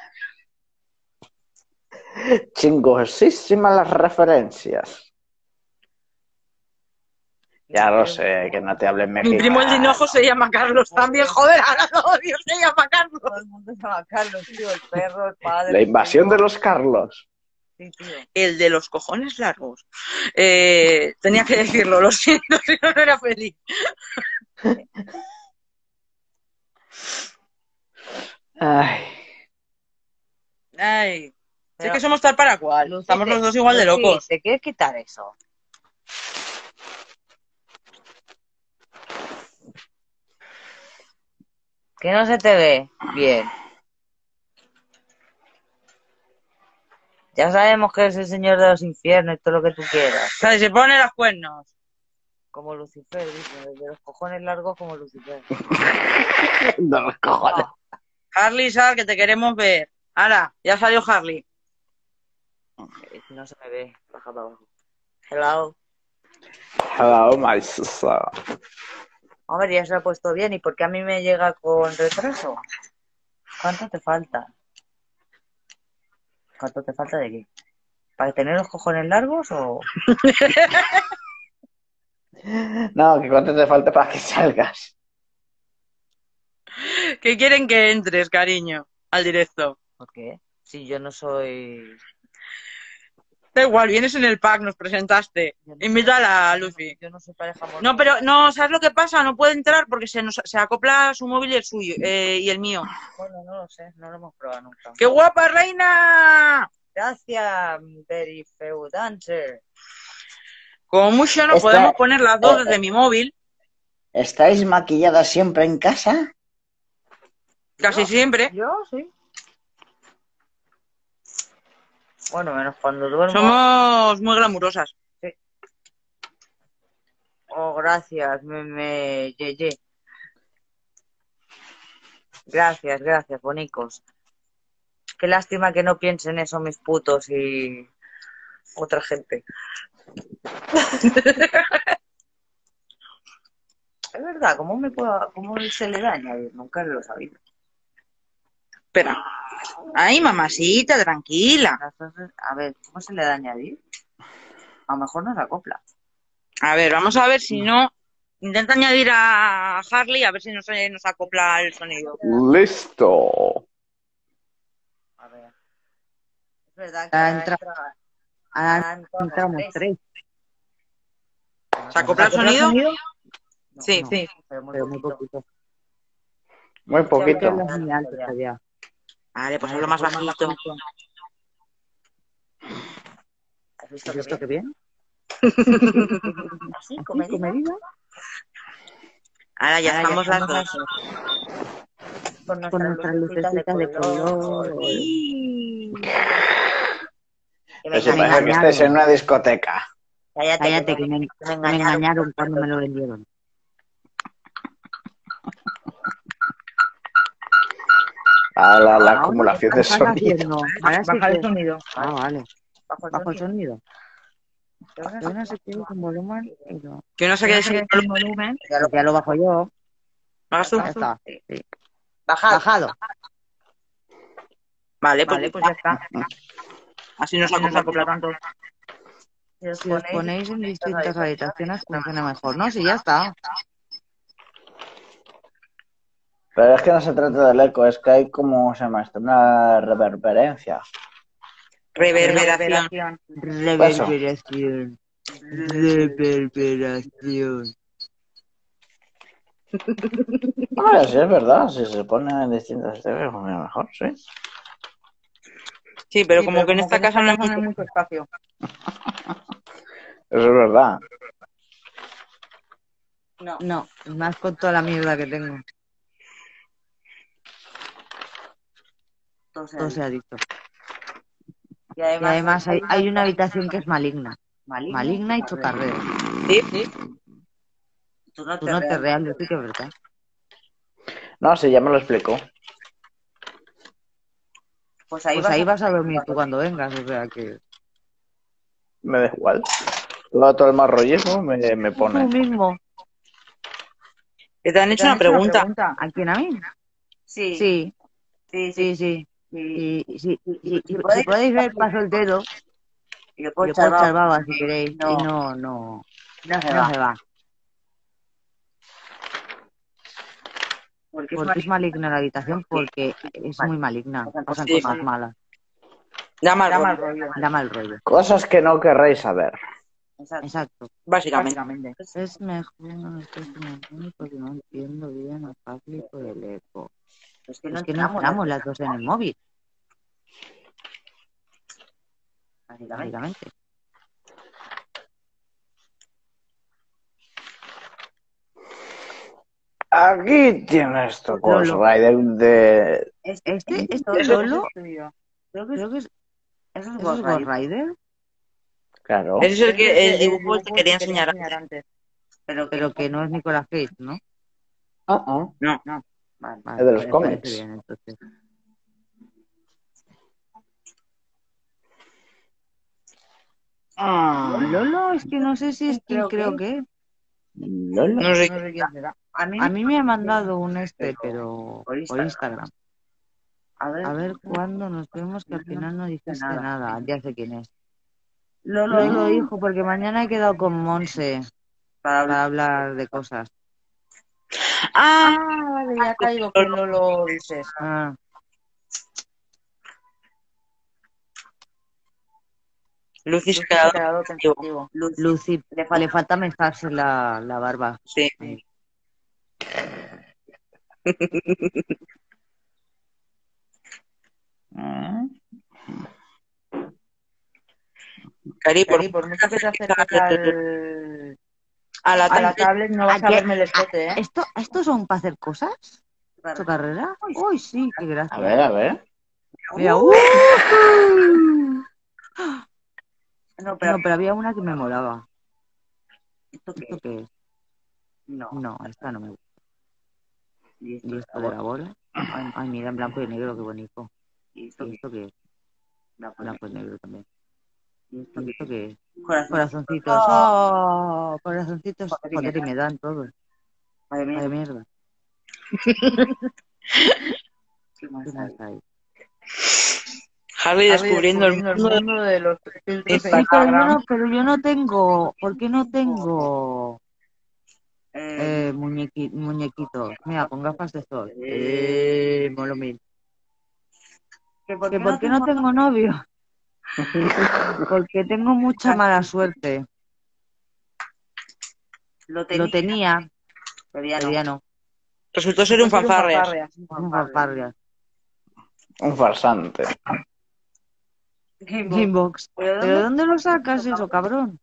Speaker 2: Chingosísimas las referencias. Ya lo sé, que no te hablen
Speaker 1: Mi
Speaker 2: mexicano.
Speaker 1: primo el de hinojo se llama Carlos también. Joder, ahora lo odio, se llama Carlos.
Speaker 3: Todo el mundo se llama Carlos, tío. El perro, el padre.
Speaker 2: La
Speaker 3: el
Speaker 2: invasión
Speaker 3: primo.
Speaker 2: de los Carlos.
Speaker 3: Sí, tío.
Speaker 1: El de los cojones largos. Tenía que decirlo, lo siento, si no, no era feliz.
Speaker 2: Ay,
Speaker 1: Ay, si
Speaker 3: Pero-
Speaker 1: es que somos tal para cual.
Speaker 3: Lucy,
Speaker 1: Estamos los dos igual de
Speaker 3: Lucy,
Speaker 1: locos.
Speaker 3: ¿te quieres quitar eso? Que no se te ve bien. Ya sabemos que es el señor de los infiernos y todo lo que tú quieras.
Speaker 1: O sea, se pone los cuernos.
Speaker 3: Como Lucifer, dice, de los cojones largos como Lucifer.
Speaker 2: de los cojones.
Speaker 1: Harley, sal, que te queremos ver. Ahora, ya salió Harley.
Speaker 3: No se me ve, baja para abajo. Hello.
Speaker 2: Hello, my sister.
Speaker 3: Hombre, ya se lo ha puesto bien. ¿Y por qué a mí me llega con retraso? ¿Cuánto te falta? ¿Cuánto te falta de qué? ¿Para tener los cojones largos o...?
Speaker 2: No, que cuánto te falta para que salgas.
Speaker 1: Que quieren que entres, cariño, al directo.
Speaker 3: ¿Por qué? Si yo no soy...
Speaker 1: Da igual, vienes en el pack, nos presentaste. Invítala a Lucy.
Speaker 3: Yo no soy pareja amorosa.
Speaker 1: No, pero no, ¿sabes lo que pasa? No puede entrar porque se acopla su móvil y el suyo, y el mío.
Speaker 3: Bueno, no lo sé, no lo hemos probado nunca.
Speaker 1: ¡Qué guapa, reina!
Speaker 3: Gracias, very feu dancer.
Speaker 1: Como mucho nos
Speaker 2: Esta-
Speaker 1: podemos poner las dos desde mi móvil,
Speaker 2: ¿Estáis maquilladas siempre en casa?
Speaker 1: casi siempre.
Speaker 3: ¿Yo? Sí. Bueno, menos cuando duermo.
Speaker 1: Somos muy glamurosas.
Speaker 3: Oh, gracias, Yeye. Gracias, bonicos. Qué lástima que no piensen eso mis putos y otra gente. Es verdad, ¿cómo se le da añadir? Nunca lo he sabido.
Speaker 1: Espera. Ay, mamacita, tranquila.
Speaker 3: A ver, ¿cómo se le da a añadir? A lo mejor no se acopla.
Speaker 1: A ver, vamos a ver si no. Intenta añadir a Harley a ver si no se nos acopla el sonido.
Speaker 2: Listo.
Speaker 3: A ver. Es verdad que
Speaker 4: Ahora entramos tres.
Speaker 1: ¿Se acopla el sonido? Sí.
Speaker 3: No,
Speaker 1: Sí.
Speaker 3: pero muy
Speaker 4: Pero muy
Speaker 3: poquito.
Speaker 4: poquito.
Speaker 2: Muy
Speaker 4: Que
Speaker 2: poquito.
Speaker 4: hablas muy alto todavía.
Speaker 1: Vale, pues hablo más bajito.
Speaker 3: ¿Has visto
Speaker 4: ¿Has visto
Speaker 3: que
Speaker 4: que bien?
Speaker 3: Así,
Speaker 4: ¿Así,
Speaker 3: comedida.
Speaker 4: comedida?
Speaker 1: Ahora ya estamos las
Speaker 4: estamos
Speaker 1: dos.
Speaker 3: Con
Speaker 4: Con nuestras lucecitas de color.
Speaker 3: Que me
Speaker 2: Eso parece que
Speaker 4: engañaron.
Speaker 2: estáis en una discoteca.
Speaker 4: Cállate, que me engañaron cuando me lo vendieron.
Speaker 2: La acumulación de
Speaker 4: ¿Qué estás
Speaker 2: sonido.
Speaker 4: haciendo? Ahora sí
Speaker 3: Baja el
Speaker 4: que...
Speaker 3: sonido.
Speaker 4: Ah, vale.
Speaker 3: Bajo
Speaker 4: Bajo el sonido. Que una se quede con volumen y lo...
Speaker 1: Que no se quede sin
Speaker 3: volumen.
Speaker 4: Ya lo bajo yo.
Speaker 1: ¿Lo hagas tú?
Speaker 4: Ya está. Sí.
Speaker 3: Bajado.
Speaker 1: Vale,
Speaker 3: Vale, pues ya está.
Speaker 1: así nos
Speaker 3: No se
Speaker 1: acopla.
Speaker 3: acopla tanto.
Speaker 4: Si os ponéis en distintas habitaciones funciona mejor, ¿no? Sí, ya está.
Speaker 2: Pero es que no se trata del eco, es que hay como se llama esto, una reverberancia.
Speaker 1: Reverberación.
Speaker 4: Reverberación. Reverberación.
Speaker 2: Ah, sí, es verdad, si se pone en distintas TV, funciona mejor, sí.
Speaker 1: Sí, pero como que en esta casa no hay mucho.
Speaker 3: mucho espacio.
Speaker 2: Eso es verdad.
Speaker 4: No, más con toda la mierda que tengo. Todo se ha dicho.
Speaker 3: Y
Speaker 4: Y además hay una habitación que es maligna. Maligna y chocarrero.
Speaker 1: Sí.
Speaker 3: Tú no
Speaker 4: Tú no te reas, Lucy, que es verdad.
Speaker 2: No, sí, ya me lo explicó.
Speaker 3: Pues
Speaker 4: Pues ahí vas a dormir tú cuando vengas, o sea que...
Speaker 2: Me da igual. Todo el más rollismo me
Speaker 4: Tú
Speaker 2: pone.
Speaker 4: mismo.
Speaker 1: Que te han hecho una pregunta.
Speaker 4: ¿A quién, a mí?
Speaker 3: Sí.
Speaker 4: Sí.
Speaker 3: Si
Speaker 4: Si podéis ver, paso el dedo.
Speaker 3: yo
Speaker 4: Y
Speaker 3: puedo
Speaker 4: le puedo echar
Speaker 3: echar
Speaker 4: baba si queréis.
Speaker 3: No.
Speaker 4: Y no
Speaker 3: no
Speaker 4: se va.
Speaker 3: Porque
Speaker 4: Porque es maligna la habitación, porque es muy maligna. Pasan
Speaker 1: Sí.
Speaker 4: cosas malas.
Speaker 1: Da mal
Speaker 3: mal
Speaker 1: rollo,
Speaker 3: rollo.
Speaker 4: Da mal rollo.
Speaker 2: Cosas que no querréis saber.
Speaker 4: Exacto.
Speaker 1: básicamente.
Speaker 4: Es mejor no estés en el móvil porque no entiendo bien a Pablo por el eco.
Speaker 3: Es que
Speaker 4: No entramos las dos en el móvil, básicamente.
Speaker 2: Aquí tienes tu Ghost Rider de...
Speaker 4: Este Lolo, creo que es Ghost Rider,
Speaker 2: Claro.
Speaker 1: Ese es el dibujo que te quería enseñar
Speaker 3: antes.
Speaker 4: pero que no es Nicolas Cage, ¿no?
Speaker 1: No.
Speaker 4: Vale,
Speaker 2: Es de los
Speaker 4: me
Speaker 2: cómics.
Speaker 4: parece bien, entonces. Lolo, es que no sé si es que creo que es.
Speaker 2: Lolo.
Speaker 1: No sé.
Speaker 3: quién será.
Speaker 4: A mí me ha mandado un pero por Instagram. A ver cuándo nos vemos, que al final no dijiste nada. Ya sé quién es. Lolo, hijo, porque mañana he quedado con Monse para hablar de cosas.
Speaker 3: Vale, ya caigo que lo dices.
Speaker 4: Ah,
Speaker 1: Lucy se ha quedado
Speaker 3: pensativo.
Speaker 4: Lucy, le falta mesarse la barba.
Speaker 1: Sí. Cari,
Speaker 3: Por mucho que te acerques
Speaker 1: a la
Speaker 3: la tablet, no vas a verme el escote, ¿eh?
Speaker 4: ¿Estos son para hacer cosas? ¿Su carrera? Uy, sí, qué gracia.
Speaker 2: A ver.
Speaker 4: Mira,
Speaker 3: No,
Speaker 4: pero había una que me molaba.
Speaker 3: ¿Esto
Speaker 4: ¿Esto qué es? No, esta no me gusta.
Speaker 3: ¿Y
Speaker 4: ¿Y esto de la bola? Ay, mira, en blanco y negro, qué bonito. ¿Y esto qué es? Blanco y negro también. ¿Y esto qué es? Corazoncitos. ¡Oh! Corazoncitos. Joder, y me dan todos. Vaya mierda. ¿Qué más hay?
Speaker 1: Harry descubriendo el mundo
Speaker 3: de los filtros
Speaker 4: Sí,
Speaker 3: de Instagram.
Speaker 4: pero yo no tengo, ¿por qué no tengo muñequitos? Mira, con gafas de sol. Molo mil.
Speaker 3: ¿Que por
Speaker 4: ¿Que
Speaker 3: qué
Speaker 4: por
Speaker 3: no
Speaker 4: qué no tengo novio? Porque tengo mucha mala suerte.
Speaker 3: Lo
Speaker 4: Lo tenía,
Speaker 3: pero
Speaker 4: pero ya no.
Speaker 1: Resultó ser un fanfarrias.
Speaker 4: Un fanfarrias.
Speaker 2: Un farsante.
Speaker 4: Gamebox. ¿Pero dónde lo sacas eso, cabrón?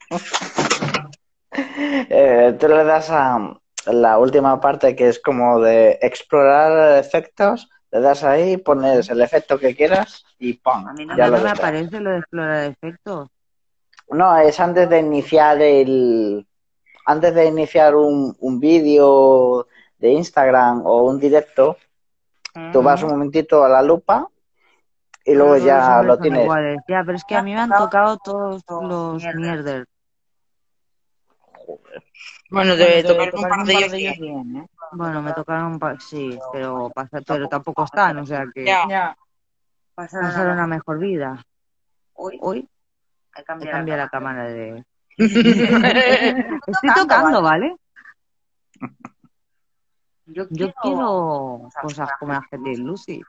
Speaker 2: Tú le das a la última parte que es como de explorar efectos, le das ahí, pones el efecto que quieras y ¡pum!
Speaker 3: A mí no
Speaker 2: Ya
Speaker 4: No
Speaker 2: lo
Speaker 4: me
Speaker 2: deseas.
Speaker 4: aparece lo de explorar efectos.
Speaker 2: No, es antes de iniciar un vídeo de Instagram o un directo, tú vas un momentito a la lupa y luego
Speaker 4: Todos
Speaker 2: ya
Speaker 4: siempre
Speaker 2: lo
Speaker 4: son
Speaker 2: tienes.
Speaker 4: iguales. Ya, pero es que a mí me han tocado todos los mierder.
Speaker 1: Bueno, de tocar un par de ellos sí.
Speaker 3: bien, ¿eh?
Speaker 4: Bueno, me tocaron, sí, pero tampoco están, o sea que
Speaker 1: Ya.
Speaker 4: pasaron a mejor vida. Hoy
Speaker 3: Hay
Speaker 4: he cambiado la cámara de...
Speaker 1: Estoy
Speaker 4: Estoy tocando, ¿vale? Yo quiero cosas como la gente de Lucy.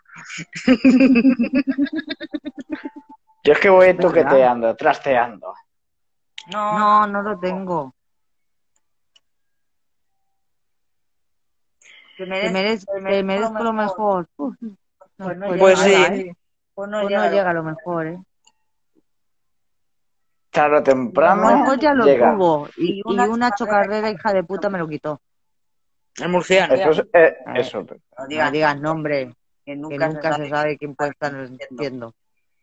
Speaker 2: Yo es que voy
Speaker 4: ¿Verdad?
Speaker 2: toqueteando, trasteando.
Speaker 4: No lo tengo. Te merezco lo mejor. Uf,
Speaker 3: Pues no
Speaker 1: Pues
Speaker 3: llega,
Speaker 1: sí.
Speaker 3: ¿eh?
Speaker 4: pues no llega a lo mejor, ¿eh?
Speaker 2: Tarde o
Speaker 4: Lo
Speaker 2: temprano
Speaker 4: mejor ya lo
Speaker 2: llega.
Speaker 4: tuvo y una chocarrera hija de puta me lo quitó.
Speaker 1: El murciano.
Speaker 2: Eso es, eso.
Speaker 4: No digas nombre, que nunca se sabe quién puede estar viendo.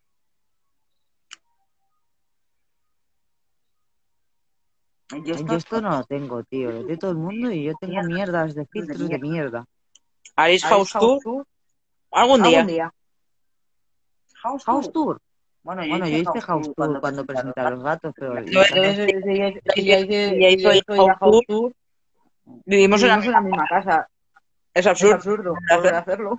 Speaker 4: Yo esto no lo tengo, tío. Lo de todo el mundo y yo tengo mierdas de filtros de mierda.
Speaker 1: Alice House Tour. Algún día.
Speaker 4: House Tour. Bueno, yo hice House Tour cuando presenté a los gatos, pero...
Speaker 1: Yo hice House Tour. Vivimos en la
Speaker 3: misma casa.
Speaker 1: Es absurdo.
Speaker 3: volver a hacerlo.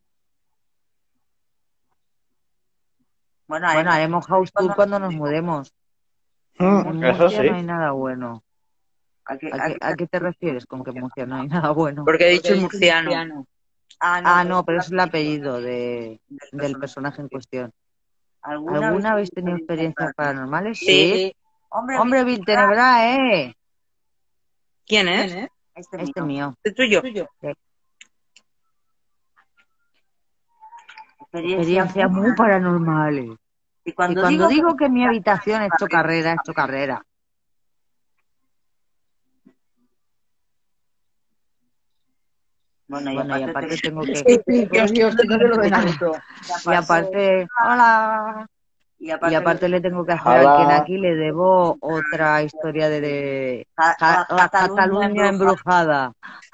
Speaker 4: Bueno, haremos House Tour cuando nos mudemos. En
Speaker 2: Eso
Speaker 4: Murcia
Speaker 2: sí.
Speaker 4: no hay nada bueno. ¿A qué te refieres con que en Murcia no hay nada bueno?
Speaker 1: Porque he dicho el murciano.
Speaker 4: No, pero es el apellido del personaje en cuestión. ¿Alguna habéis tenido experiencias paranormales?
Speaker 1: Sí.
Speaker 4: Hombre, Viltenebra, ¿eh?
Speaker 1: ¿Quién es?
Speaker 4: Este mío.
Speaker 1: ¿El tuyo?
Speaker 4: Experiencias muy paranormales. Y cuando digo que mi habitación es hecho carrera. Bueno, y aparte tengo que... Y aparte... ¡Hola! Y aparte le tengo que hacer al Kenaki, le debo otra historia de la Cataluña embrujada.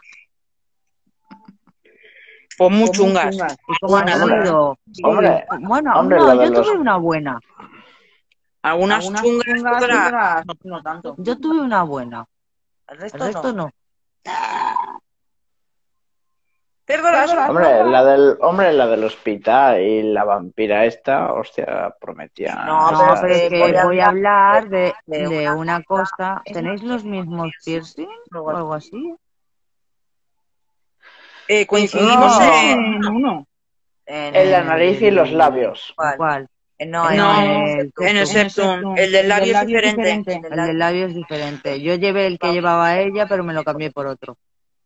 Speaker 1: Pues muy chungas.
Speaker 4: ¿Y cómo han sido?
Speaker 2: Hombre,
Speaker 4: Bueno,
Speaker 2: hombre,
Speaker 4: no,
Speaker 2: la de
Speaker 4: yo
Speaker 2: los-
Speaker 4: tuve una buena.
Speaker 1: Algunas chungas, otras.
Speaker 3: No tanto.
Speaker 4: Yo tuve una buena.
Speaker 3: El
Speaker 4: El resto no.
Speaker 2: Hombre, la del hospital y la vampira esta, hostia, prometía.
Speaker 4: No, pero es que voy a hablar de una cosa. ¿Tenéis los mismos piercing o algo así?
Speaker 1: Coincidimos en
Speaker 3: uno.
Speaker 2: En la nariz y los labios.
Speaker 4: ¿Cuál?
Speaker 3: No,
Speaker 1: en el septum. El del labio es diferente.
Speaker 4: El del labio es diferente. Yo llevé el que llevaba a ella, pero me lo cambié por otro.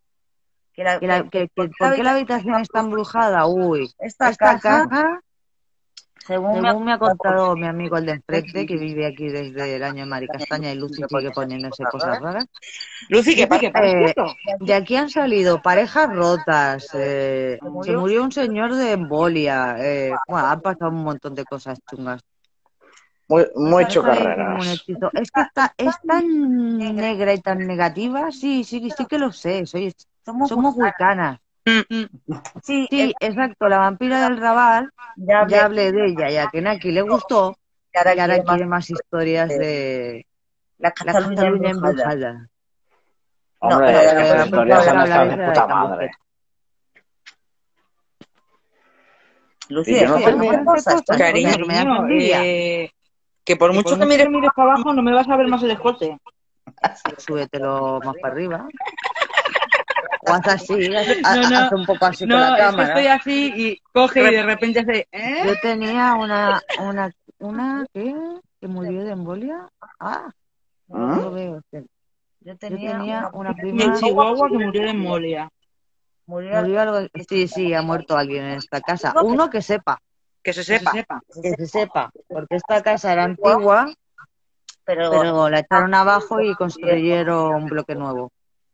Speaker 4: ¿Por qué la habitación está embrujada? Uy, esta caja, según me ha contado mi amigo el de enfrente, que vive aquí desde el año de Maricastaña, y Lucy sigue poniéndose cosas raras.
Speaker 1: Lucy, ¿qué pasa?
Speaker 4: De aquí han salido parejas rotas, se murió un señor de embolia, bueno, han pasado un montón de cosas chungas.
Speaker 2: Muy chocarreras.
Speaker 4: Es que es tan negra y tan negativa, sí que lo sé, somos vulcanas. Sí, exacto, la vampira del Raval, ya hablé de ella y a Kenaki le gustó, y ahora quiere más historias de la Cataluña embrujada.
Speaker 2: Hombre,
Speaker 4: pero
Speaker 2: esas historias han
Speaker 4: hablar
Speaker 2: estado
Speaker 4: de
Speaker 2: de
Speaker 4: la
Speaker 2: puta
Speaker 4: de
Speaker 2: madre.
Speaker 3: Lucía,
Speaker 2: yo no
Speaker 3: sí,
Speaker 2: tenía-
Speaker 3: hagamos cosas,
Speaker 4: Cariño,
Speaker 1: Cariño,
Speaker 4: que me das envidia.
Speaker 1: que por mucho que mires
Speaker 5: para abajo no me vas a ver más el escote.
Speaker 4: Súbetelo más para arriba. O haz así,
Speaker 5: No,
Speaker 4: haz un poco así con
Speaker 5: no,
Speaker 4: la
Speaker 5: es que
Speaker 4: cámara.
Speaker 5: estoy así y coge y de repente hace,
Speaker 4: Yo tenía una ¿qué? Que murió de embolia. Ah, no
Speaker 2: ¿Mm?
Speaker 4: lo veo.
Speaker 3: Yo
Speaker 4: Yo
Speaker 3: tenía
Speaker 4: tenía una
Speaker 5: mi
Speaker 4: prima,
Speaker 5: chihuahua que murió de embolia.
Speaker 4: murió algo, sí, ha muerto alguien en esta casa. Uno que sepa,
Speaker 1: que se
Speaker 5: Que se
Speaker 1: sepa.
Speaker 5: sepa.
Speaker 4: que se sepa, porque esta casa era antigua, pero la echaron abajo y construyeron un bloque nuevo.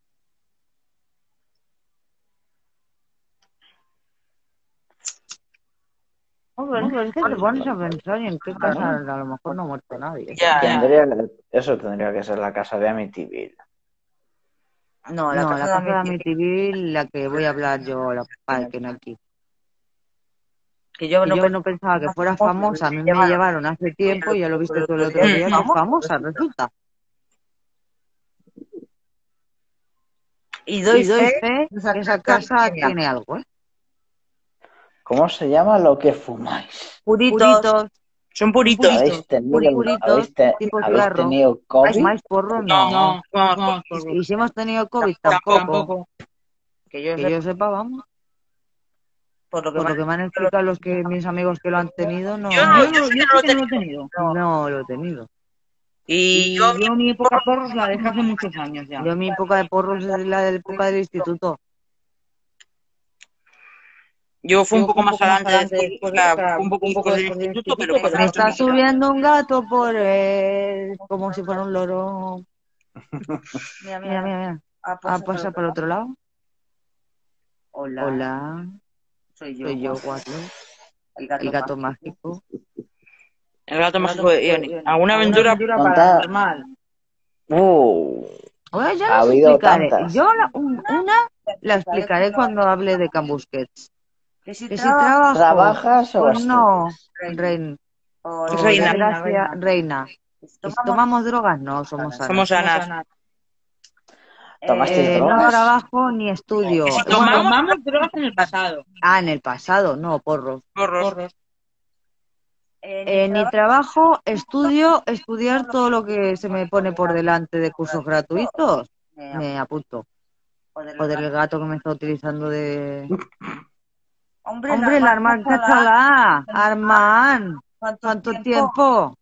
Speaker 4: No, pero es que te pones a pensar y en qué casa a lo mejor no ha muerto nadie.
Speaker 1: Ya.
Speaker 2: Eso tendría que ser la casa de Amityville.
Speaker 3: No,
Speaker 4: No, la casa de Amityville, la que voy a hablar yo, la que no aquí.
Speaker 3: que yo
Speaker 4: Que yo no pensaba que fuera famosa, a mí me llevaron hace tiempo y ya lo viste tú el otro día, que es famosa, resulta.
Speaker 3: Y
Speaker 4: Y
Speaker 3: doy
Speaker 4: doy
Speaker 3: fe
Speaker 4: fe que esa casa tiene algo, ¿eh?
Speaker 2: ¿Cómo se llama lo que fumáis?
Speaker 3: puritos.
Speaker 1: Son puritos.
Speaker 2: ¿Habéis
Speaker 4: Puritos, tipo
Speaker 2: habéis
Speaker 4: cigarro.
Speaker 2: tenido COVID?
Speaker 4: ¿Fumáis porro? No.
Speaker 5: No,
Speaker 4: Y si hemos tenido COVID, tampoco.
Speaker 3: Que yo
Speaker 4: Que yo sepa, vamos.
Speaker 3: por lo
Speaker 4: Por lo que me han explicado mis amigos que lo han tenido, no.
Speaker 1: Yo no,
Speaker 5: Yo sí que no lo he tenido.
Speaker 4: No lo he tenido.
Speaker 1: Y
Speaker 5: Y
Speaker 1: yo,
Speaker 5: yo mi época porros la dejé hace muchos años ya.
Speaker 4: Yo mi época de porros es la época del instituto.
Speaker 1: yo fui un poco más adelante después, o sea, fue un poco después del instituto, pero
Speaker 4: Me está subiendo un gato por como si fuera un loro. Mira. Pasa por otro lado. Hola. Soy yo, Watlow. El gato mágico.
Speaker 1: el gato mágico de Ioni. ¿Alguna aventura?
Speaker 5: Paranormal.
Speaker 4: Ahora ya
Speaker 2: Ha
Speaker 4: las
Speaker 2: habido
Speaker 4: explicaré.
Speaker 2: tantas.
Speaker 4: Yo una la explicaré cuando hable de Cambusquets.
Speaker 3: que si
Speaker 4: Que si trabajo,
Speaker 2: ¿Trabajas o
Speaker 4: pues no,
Speaker 3: estudias.
Speaker 4: por
Speaker 1: Reina.
Speaker 4: desgracia, reina. Que si tomamos drogas, no, somos
Speaker 1: Somos
Speaker 4: sanas.
Speaker 1: sanas.
Speaker 2: ¿Tomasteis
Speaker 4: No
Speaker 2: drogas?
Speaker 4: trabajo ni estudio.
Speaker 1: Que si
Speaker 4: Bueno,
Speaker 1: tomamos
Speaker 5: drogas en el pasado.
Speaker 4: en el pasado, no, porros.
Speaker 1: porros.
Speaker 4: Ni trabajo, estudiar todo lo que se me pone por delante de cursos gratuitos, me apunto. Joder, el gato que me está utilizando de... Hombre, la Armand, cachala. Armand, ¿cuánto tiempo?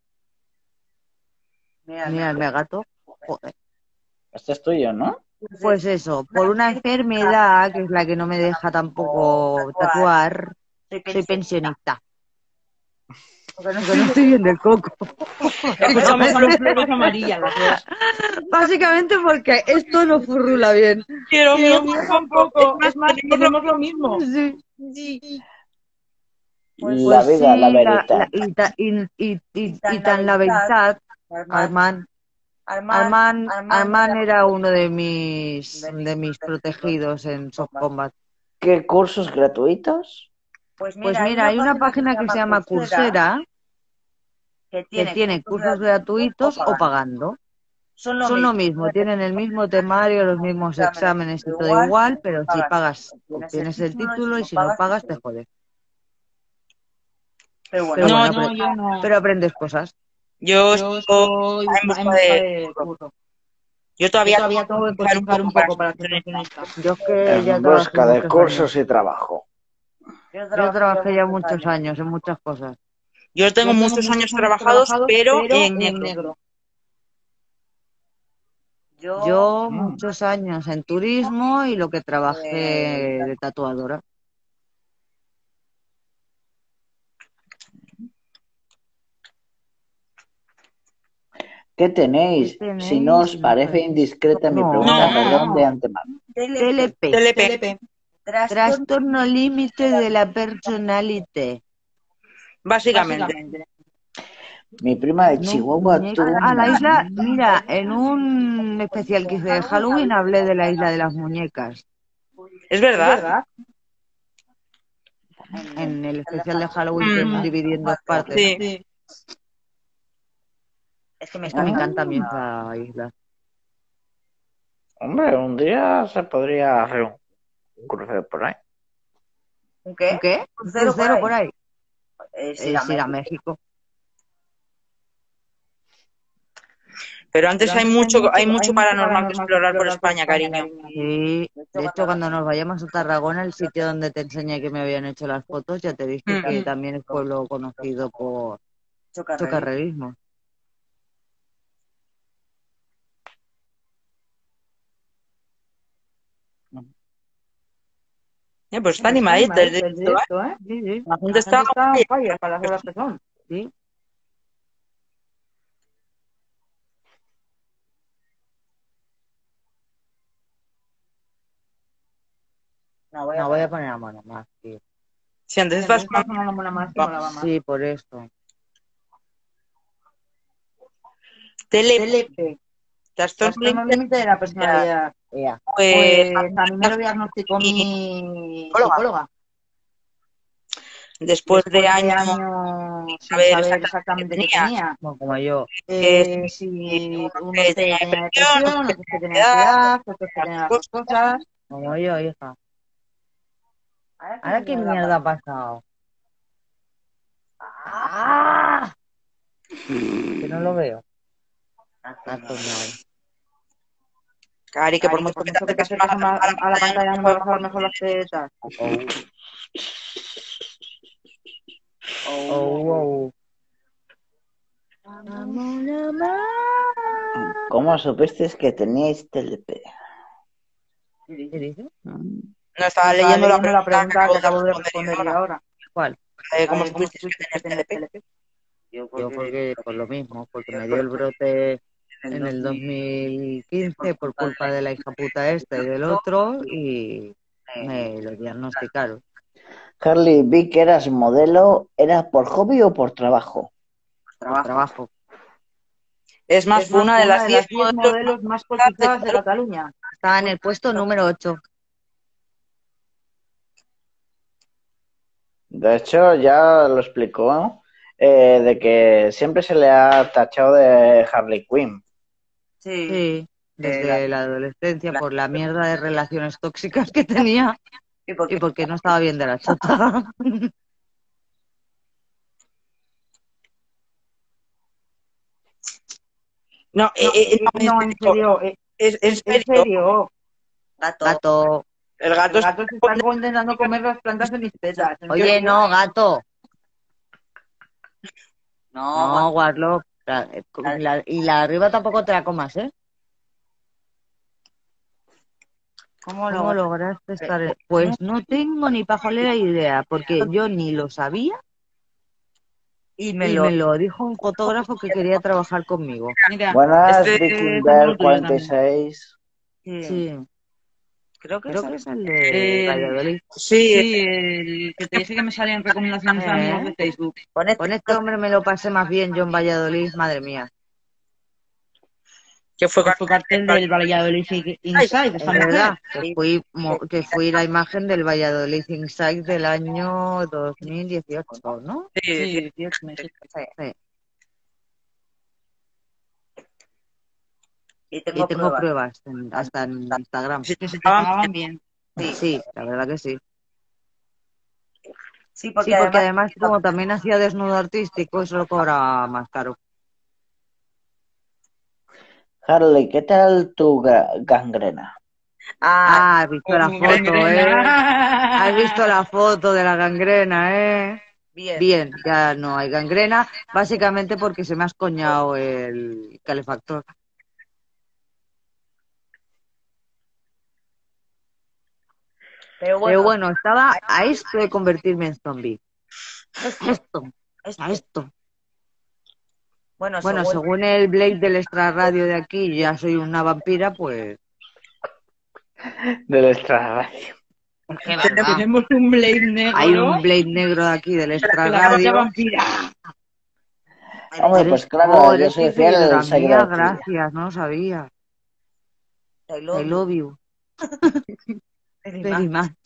Speaker 4: Mira el gato. Joder.
Speaker 2: Este es tuyo, ¿no?
Speaker 4: Pues eso, por una enfermedad que es la que no me deja tampoco tatuar, soy pensionista. Porque no estoy bien del coco.
Speaker 5: Escuchamos a los flores amarillas las dos.
Speaker 4: Básicamente porque esto no furrula bien.
Speaker 1: Quiero
Speaker 5: Pero
Speaker 1: mío
Speaker 5: mío tampoco. Es más, tenemos lo mismo.
Speaker 4: Sí.
Speaker 2: La vida, la veritat.
Speaker 4: Y tan la verdad, Armand era uno de mis protegidos en Soft Combat.
Speaker 2: ¿Qué cursos gratuitos?
Speaker 4: Pues mira, hay una página que se llama Coursera que tiene cursos gratuitos o pagando. Son lo mismo, tienen el mismo temario, los mismos exámenes y todo igual, pero si pagas, obtienes el título y si no pagas, te jodes. Pero bueno,
Speaker 5: yo no.
Speaker 4: pero aprendes cosas.
Speaker 1: Yo
Speaker 5: soy
Speaker 1: en busca de curso. Yo todavía
Speaker 5: tengo que cotizar un poco para ser pensionista.
Speaker 4: Yo es que ya
Speaker 2: En
Speaker 4: trabajé
Speaker 2: busca de
Speaker 4: muchos
Speaker 2: cursos
Speaker 4: años.
Speaker 2: y trabajo.
Speaker 4: Yo trabajé ya muchos años en muchas cosas.
Speaker 1: Yo tengo muchos años trabajados, pero en negro.
Speaker 4: Yo muchos años en turismo y lo que trabajé de tatuadora.
Speaker 2: ¿Qué tenéis? Si no os parece indiscreta mi pregunta, perdón de antemano.
Speaker 4: TLP. Trastorno límite de la personalidad.
Speaker 1: Básicamente.
Speaker 2: Mi prima de Chihuahua tuvo
Speaker 4: a la isla, mira, en un especial que hice de Halloween hablé de la isla de las muñecas.
Speaker 1: ¿Es verdad?
Speaker 4: En el especial de Halloween que dividí en dos partes.
Speaker 1: Sí.
Speaker 4: Es que me encanta a mí esa isla.
Speaker 2: Hombre, un día se podría hacer un crucero por ahí.
Speaker 3: ¿Un qué?
Speaker 4: ¿Un crucero por ahí? es ir a México.
Speaker 1: Pero antes hay mucho paranormal que explorar por España, cariño.
Speaker 4: Sí, de hecho, cuando nos vayamos a Tarragona, el sitio donde te enseñé que me habían hecho las fotos, ya te dije que también es pueblo conocido por chocarrerismo.
Speaker 1: Pues está animadito el directo,
Speaker 4: ¿eh? Sí.
Speaker 1: La gente está
Speaker 4: on fire para las horas que son. Sí. No voy a poner a Mona más, tío.
Speaker 1: Si antes estás
Speaker 5: sonando Mona más, que molaba más.
Speaker 4: Sí, por eso.
Speaker 1: Telepe.
Speaker 5: Trastorno límite de la personalidad. Pues a mí me lo diagnosticó mi psicóloga.
Speaker 1: Después de años
Speaker 5: sin saber exactamente qué tenía.
Speaker 4: No, como yo.
Speaker 5: Si unos tenía depresión, otros que tenía ansiedad, otros que tenían las dos cosas.
Speaker 4: Como yo, hija. ¿Ahora qué mierda ha pasado? ¡Ah! Que no lo veo.
Speaker 1: Cari, que por mucho
Speaker 5: que te acerques a la pantalla no me vas a ver mejor las tetas.
Speaker 2: ¿Cómo supisteis que teníais Telepe?
Speaker 4: ¿Qué dices?
Speaker 1: No, estaba leyendo la pregunta
Speaker 5: que acabo de responder yo ahora.
Speaker 4: ¿Cuál?
Speaker 1: ¿Cómo supisteis que teníais Telepe?
Speaker 4: Yo porque por lo mismo, porque me dio el brote en el 2015 por culpa de la hija puta esta y del otro y me lo diagnosticaron.
Speaker 2: Harley, vi que eras modelo, ¿era por hobby o por trabajo?
Speaker 4: Por trabajo.
Speaker 1: Es más, fue una de las 10
Speaker 5: modelos más cotizadas de Cataluña.
Speaker 4: Estaba en el puesto número 8.
Speaker 2: De hecho, ya lo explicó, ¿no? De que siempre se le ha tachado de Harley Quinn.
Speaker 4: Sí, desde la adolescencia por la mierda de relaciones tóxicas que tenía y porque no estaba bien de la chota.
Speaker 1: No,
Speaker 5: en serio.
Speaker 1: En
Speaker 5: serio.
Speaker 4: Gato.
Speaker 1: El gato
Speaker 5: se está intentando comer las plantas de mis tetas.
Speaker 4: Oye, no, gato. No, Warlock. Y la de arriba tampoco te la comas, ¿eh? ¿Cómo lograste estar? Pues no tengo ni pajolera idea, porque yo ni lo sabía y me lo dijo un fotógrafo que quería trabajar conmigo.
Speaker 5: Mira,
Speaker 2: buenas, Vikinger 46.
Speaker 4: Sí. Creo que es el de Valladolid.
Speaker 5: Sí, el que te dije que me salían recomendaciones de amigos de Facebook.
Speaker 4: Con este hombre me lo pasé más bien yo en Valladolid, madre mía.
Speaker 1: Que fue
Speaker 5: cartel del Valladolid Inside,
Speaker 4: es verdad, que fui la imagen del Valladolid Inside del año 2018, ¿no?
Speaker 5: Sí, 18 meses.
Speaker 4: Sí. Y tengo pruebas hasta en Instagram.
Speaker 5: Que se te pagaban bien.
Speaker 4: Sí, la verdad que sí. Sí, porque además como también hacía desnudo artístico, eso lo cobraba más caro.
Speaker 2: Harley, ¿qué tal tu gangrena?
Speaker 4: Has visto la foto, Has visto la foto de la gangrena, Bien, ya no hay gangrena, básicamente porque se me ha escoñado el calefactor. Pero bueno, estaba a esto de convertirme en zombie. A esto. Bueno, según el Blade del extrarradio de aquí, ya soy una vampira, pues...
Speaker 2: Del extrarradio.
Speaker 5: Tenemos un Blade negro.
Speaker 4: Hay un Blade negro de aquí del extrarradio.
Speaker 5: La vampira.
Speaker 2: Hombre, pues claro, yo soy fiel al
Speaker 4: seguidor. Gracias, no lo sabía. I love you. Very much.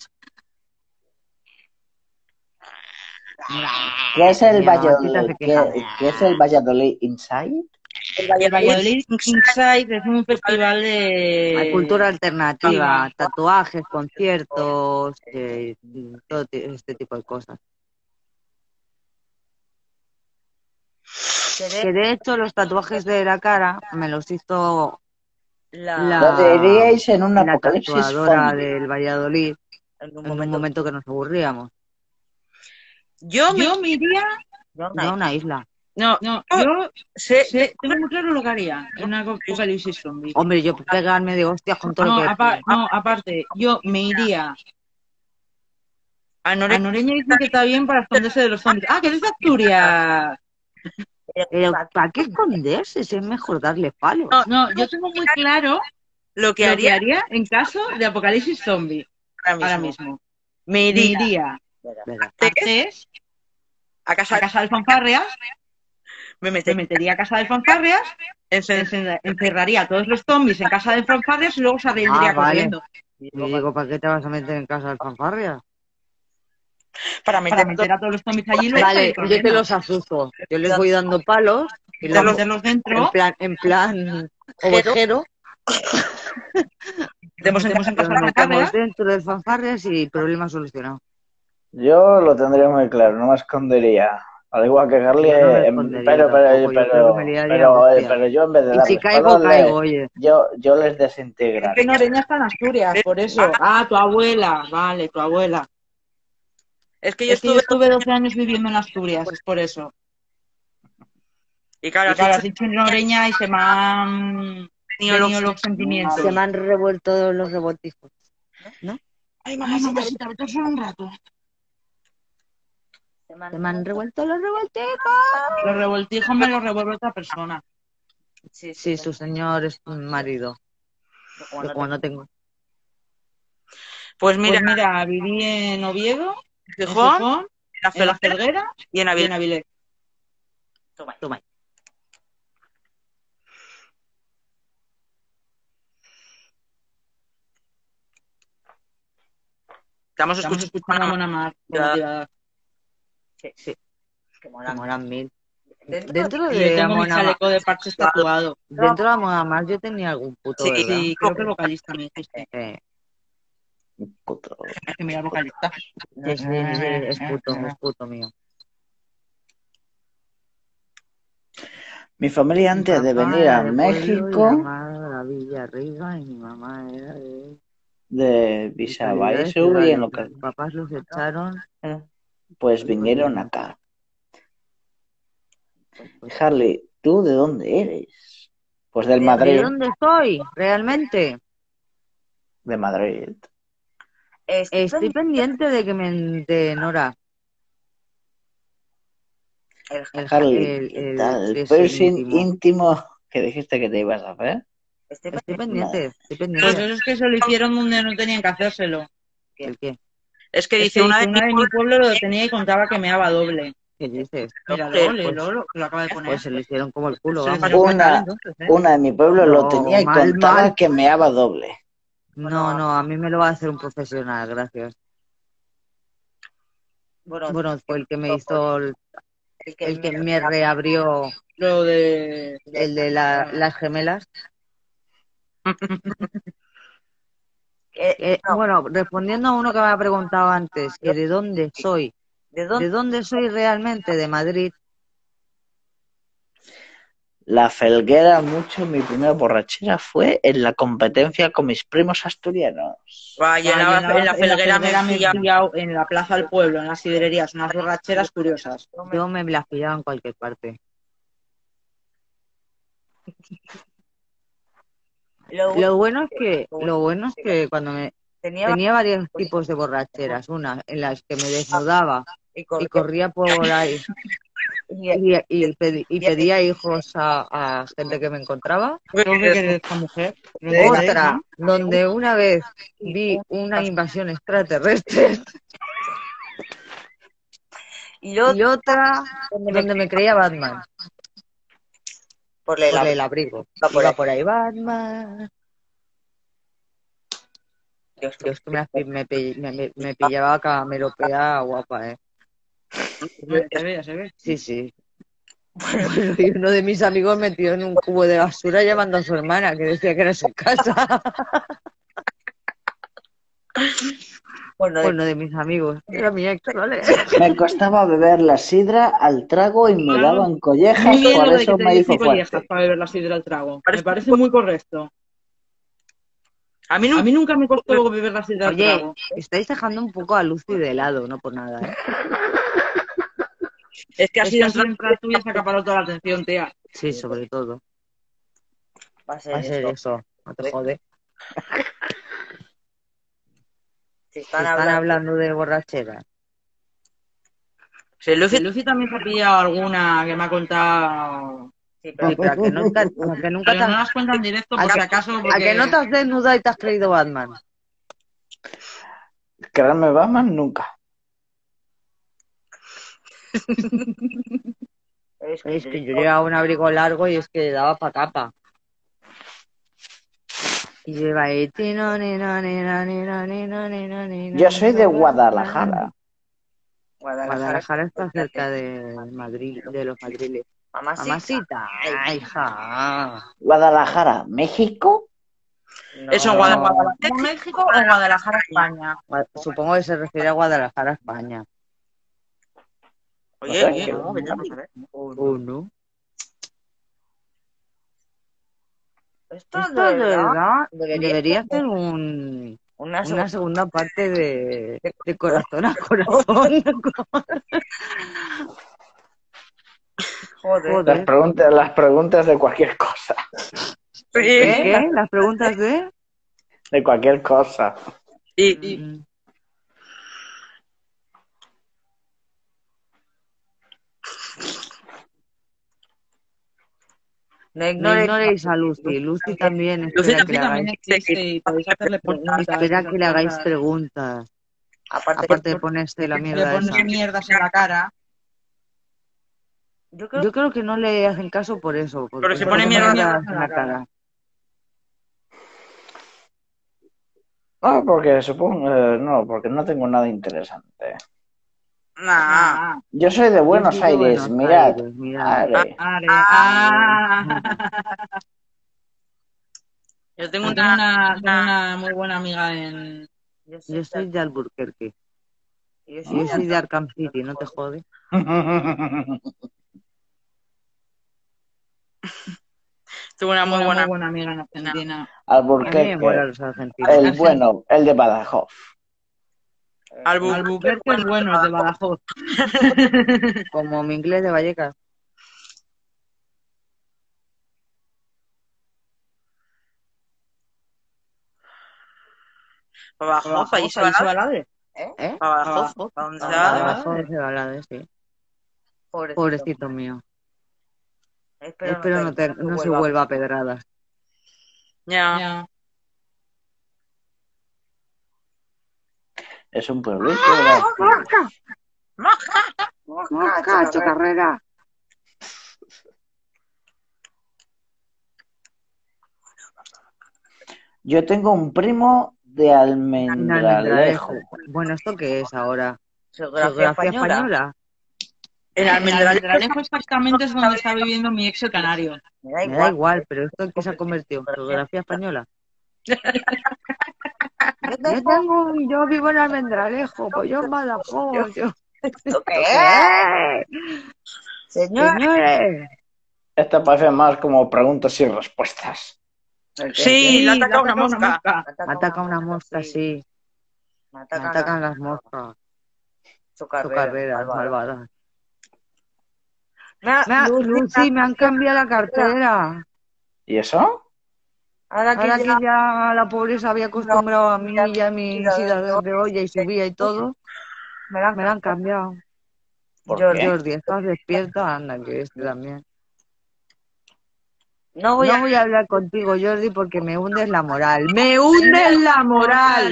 Speaker 2: ¿Qué es el Valladolid? ¿Qué es el Valladolid Inside?
Speaker 5: El Valladolid Inside es un festival de
Speaker 4: cultura alternativa, tatuajes, conciertos, todo este tipo de cosas. Que de hecho los tatuajes de la cara me los hizo
Speaker 2: Lo diríais en un
Speaker 4: la
Speaker 2: apocalipsis
Speaker 4: tatuadora
Speaker 2: zombie.
Speaker 4: del Valladolid en un momento que nos aburríamos.
Speaker 1: Yo
Speaker 6: me iría
Speaker 4: a una isla.
Speaker 6: No, yo tengo muy claro lo que haría en una apocalipsis zombie.
Speaker 4: Hombre, yo pegarme de hostias con todo lo que...
Speaker 6: aparte, yo me iría a Noreña. Dicen que está bien para esconderse de los zombies. ¡Ah, que eres de Asturias!
Speaker 4: Pero ¿para qué esconderse? Si es mejor darle palos.
Speaker 6: No, yo tengo muy claro
Speaker 1: lo que haría
Speaker 6: en caso de apocalipsis zombie. Ahora mismo.
Speaker 1: Me iría
Speaker 6: a casa de fanfarrias. Me metería a casa de fanfarrias, encerraría a todos los zombies en casa de fanfarrias y luego saldría corriendo.
Speaker 4: Y digo, ¿para qué te vas a meter en casa de fanfarrias?
Speaker 1: Para meter
Speaker 6: a todos los zombies allí.
Speaker 4: Vale, yo te los asusto. Yo les voy dando palos y
Speaker 6: los meterlos dentro.
Speaker 4: En plan ovejero.
Speaker 6: Metemos en casa de fanfarrias.
Speaker 4: Dentro de fanfarrias y problema solucionado.
Speaker 2: Yo lo tendría muy claro, no me escondería. Al igual que Carly, pero yo en vez de darles
Speaker 4: caigo, oye.
Speaker 2: Yo les desintegraría.
Speaker 6: Es que Noreña está en Asturias, por eso. Tu abuela, vale, tu abuela.
Speaker 1: Es que yo
Speaker 6: estuve 12 años viviendo en Asturias, es por eso.
Speaker 1: Y claro,
Speaker 6: has dicho en Noreña y se me han venido los sentimientos.
Speaker 4: Se me han revuelto los revoltijos, ¿no?
Speaker 6: Ay, mamacita, vete solo un rato.
Speaker 4: Se me han revuelto los revoltijos.
Speaker 6: Los revoltijos me los revuelve otra persona.
Speaker 4: Sí, su señor es un marido. Como no tengo.
Speaker 1: Pues mira,
Speaker 6: viví en Oviedo,
Speaker 1: en Gijón,
Speaker 6: en La Felguera
Speaker 1: y en
Speaker 6: Avilés.
Speaker 4: Toma.
Speaker 1: Estamos escuchando
Speaker 6: a Mona Mar.
Speaker 4: Sí. Que molan mil.
Speaker 6: Dentro de tengo mi chaleco de parches tatuado.
Speaker 4: Dentro de Mona Mar yo tenía algún puto.
Speaker 6: Sí, creo que el vocalista me dijiste.
Speaker 2: Puto.
Speaker 6: Es que mira el vocalista.
Speaker 4: Es puto mío.
Speaker 2: Mi familia antes de venir a México.
Speaker 4: Mi mamá de Villarriba y mi mamá era
Speaker 2: de Visabaiseu y en lo que
Speaker 4: mis papás los echaron.
Speaker 2: Pues vinieron acá. Harley, ¿tú de dónde eres? Pues del Madrid.
Speaker 4: ¿De dónde soy? ¿Realmente?
Speaker 2: De Madrid.
Speaker 4: Estoy pendiente de que me de Nora.
Speaker 2: Harley, el piercing íntimo que dijiste que te ibas a hacer.
Speaker 4: Estoy pendiente.
Speaker 6: Pues eso es que se lo hicieron donde no tenían que hacérselo.
Speaker 4: ¿El qué?
Speaker 1: Es que dice una de
Speaker 6: mi pueblo lo tenía y contaba que meaba doble.
Speaker 4: ¿Qué dices?
Speaker 6: Mira, lo acaba de poner.
Speaker 4: Pues se lo hicieron como el culo.
Speaker 2: Una de mi pueblo lo tenía y contaba que meaba doble.
Speaker 4: No, a mí me lo va a hacer un profesional, gracias. Bueno, fue el que me hizo, el que me reabrió
Speaker 6: lo de
Speaker 4: el de las gemelas. Bueno, respondiendo a uno que me ha preguntado antes, que de dónde soy. ¿De dónde soy realmente? De Madrid.
Speaker 2: La Felguera, mi primera borrachera fue en la competencia con mis primos asturianos.
Speaker 1: Vaya, en la Felguera me he
Speaker 6: pillado en la plaza del pueblo, en las sidrerías, unas borracheras curiosas.
Speaker 4: Yo me las pillaba en cualquier parte. Lo bueno es que cuando tenía varios tipos de borracheras, una en las que me desnudaba y corría por ahí y pedía hijos a gente que me encontraba. Otra donde una vez vi una invasión extraterrestre y otra donde me creía Batman. Por el abrigo. Iba por ahí Batman. Dios, que me pillaba cameropea guapa,
Speaker 6: Ya se ve.
Speaker 4: Sí. Bueno, y uno de mis amigos metió en un cubo de basura llamando a su hermana, que decía que era su casa. Bueno, de mis amigos. Era mi ex, ¿vale?
Speaker 2: Me costaba beber la sidra al trago y me daban collejas,
Speaker 6: Muy bien
Speaker 2: por
Speaker 6: lo de que
Speaker 2: eso
Speaker 6: te
Speaker 2: me
Speaker 6: dicen
Speaker 2: hizo
Speaker 6: collejas
Speaker 2: fuerte.
Speaker 6: para beber la sidra al trago. Me parece muy correcto.
Speaker 1: A mí
Speaker 6: A mí nunca me costó beber la sidra al
Speaker 4: Oye,
Speaker 6: trago.
Speaker 4: estáis dejando un poco a Lucy de lado, no por nada, ¿eh?
Speaker 1: es que
Speaker 6: Es
Speaker 1: así
Speaker 6: que así de entrar tuya se acaparó toda la atención, tía.
Speaker 4: Sí, sobre todo.
Speaker 3: Va a
Speaker 4: Va a
Speaker 3: ser
Speaker 4: ser
Speaker 3: eso.
Speaker 4: eso, no te jode.
Speaker 3: Si
Speaker 4: Si
Speaker 3: están
Speaker 4: están
Speaker 3: hablando.
Speaker 4: hablando de borrachera.
Speaker 1: Sí, Lucy,
Speaker 6: Lucy también se ha pillado alguna que me ha contado.
Speaker 3: Sí,
Speaker 4: Sí,
Speaker 3: pero
Speaker 4: pero a que nunca te
Speaker 6: Pero no las cuento en directo por si acaso.
Speaker 4: a que no te has desnudado y te has creído Batman.
Speaker 2: Creerme Batman nunca.
Speaker 3: es
Speaker 4: Es que yo llevaba un abrigo largo y es que daba pa' capa. Y lleva ahí...
Speaker 2: Yo soy de Guadalajara.
Speaker 4: Guadalajara está cerca de Madrid, de los madriles. Mamacita, ay, hija.
Speaker 2: Guadalajara, México.
Speaker 1: ¿eso en
Speaker 4: No.
Speaker 1: Guadalajara?
Speaker 3: ¿México o Guadalajara, España?
Speaker 4: Supongo que se refiere a Guadalajara, España.
Speaker 1: Oye,
Speaker 2: No,
Speaker 1: vete a saber.
Speaker 4: ¿O no?
Speaker 3: Esto
Speaker 4: Esto de verdad debería
Speaker 3: ser
Speaker 4: ser una
Speaker 3: una
Speaker 4: segunda parte de corazón a corazón.
Speaker 3: Joder.
Speaker 2: Las preguntas de cualquier cosa.
Speaker 4: ¿Qué? ¿Las preguntas de...?
Speaker 2: De cualquier cosa.
Speaker 1: Y
Speaker 3: No
Speaker 4: No ignoréis a Lucy. Lucy también espera que
Speaker 6: Lucy
Speaker 4: le
Speaker 6: también
Speaker 4: hagáis,
Speaker 6: existe y podéis hacerle preguntas.
Speaker 4: espera que le hagáis
Speaker 6: cosas.
Speaker 4: preguntas.
Speaker 3: Aparte,
Speaker 4: Aparte de ponerse la
Speaker 6: Le
Speaker 4: mierda
Speaker 6: pones
Speaker 4: esa.
Speaker 6: mierdas en la cara.
Speaker 3: yo
Speaker 4: Yo creo que no le hacen caso por eso. Porque
Speaker 1: Pero se pone mierda
Speaker 4: en la cara.
Speaker 2: No, porque supongo, no, porque no tengo nada interesante.
Speaker 1: nah.
Speaker 2: Yo soy de Buenos
Speaker 4: Yo soy de
Speaker 2: Aires,
Speaker 4: Buenos
Speaker 2: mirad.
Speaker 4: Aires, mirad.
Speaker 1: Yo tengo
Speaker 6: Tengo
Speaker 1: una
Speaker 6: una muy buena amiga en.
Speaker 4: Yo soy de Albuquerque.
Speaker 3: yo
Speaker 4: Yo soy de Arkham City, no te jode.
Speaker 1: tengo una muy buena
Speaker 6: amiga en Argentina.
Speaker 4: A mí me
Speaker 2: Albuquerque,
Speaker 4: molan los argentinos.
Speaker 2: el bueno, el de Badajoz.
Speaker 6: Albuquerque es bueno, es de Badajoz.
Speaker 4: Como mi inglés de Vallecas.
Speaker 1: Badajoz, allí se
Speaker 6: Ahí se
Speaker 1: va
Speaker 6: va la de.
Speaker 4: ¿Eh?
Speaker 1: Badajoz, donde sea.
Speaker 4: Badajoz de Valade, sí. Pobrecito mío. Espero no se vuelva a pedradas.
Speaker 1: Ya.
Speaker 2: Es un pueblito.
Speaker 4: ¡Mosca, chocarrera!
Speaker 2: Yo tengo un primo de Almendralejo.
Speaker 4: Bueno, ¿esto qué es ahora?
Speaker 3: Geografía española.
Speaker 1: El
Speaker 6: Almendralejo exactamente es donde está viviendo mi ex el canario.
Speaker 3: Me
Speaker 4: Me da igual, pero ¿esto en qué se ha convertido? ¿Geografía española? Yo vivo en Almendralejo, pues yo en Badajoz.
Speaker 3: ¿Qué?
Speaker 4: Señores.
Speaker 2: Esta parece más como preguntas y respuestas.
Speaker 1: Sí, le ataca una mosca.
Speaker 4: Ataca una mosca, sí.
Speaker 3: Me
Speaker 4: Me atacan las moscas. Su carrera, malvada. Lucy, me han cambiado la cartera.
Speaker 2: ¿Y eso?
Speaker 3: Ahora
Speaker 4: que ya la pobre se había acostumbrado a mí y a mi ida de olla y subía y todo, me la han cambiado. Jordi, ¿estás despierta? Anda, que también. No voy a hablar contigo, Jordi, porque me hundes la moral. ¡Me hundes la moral!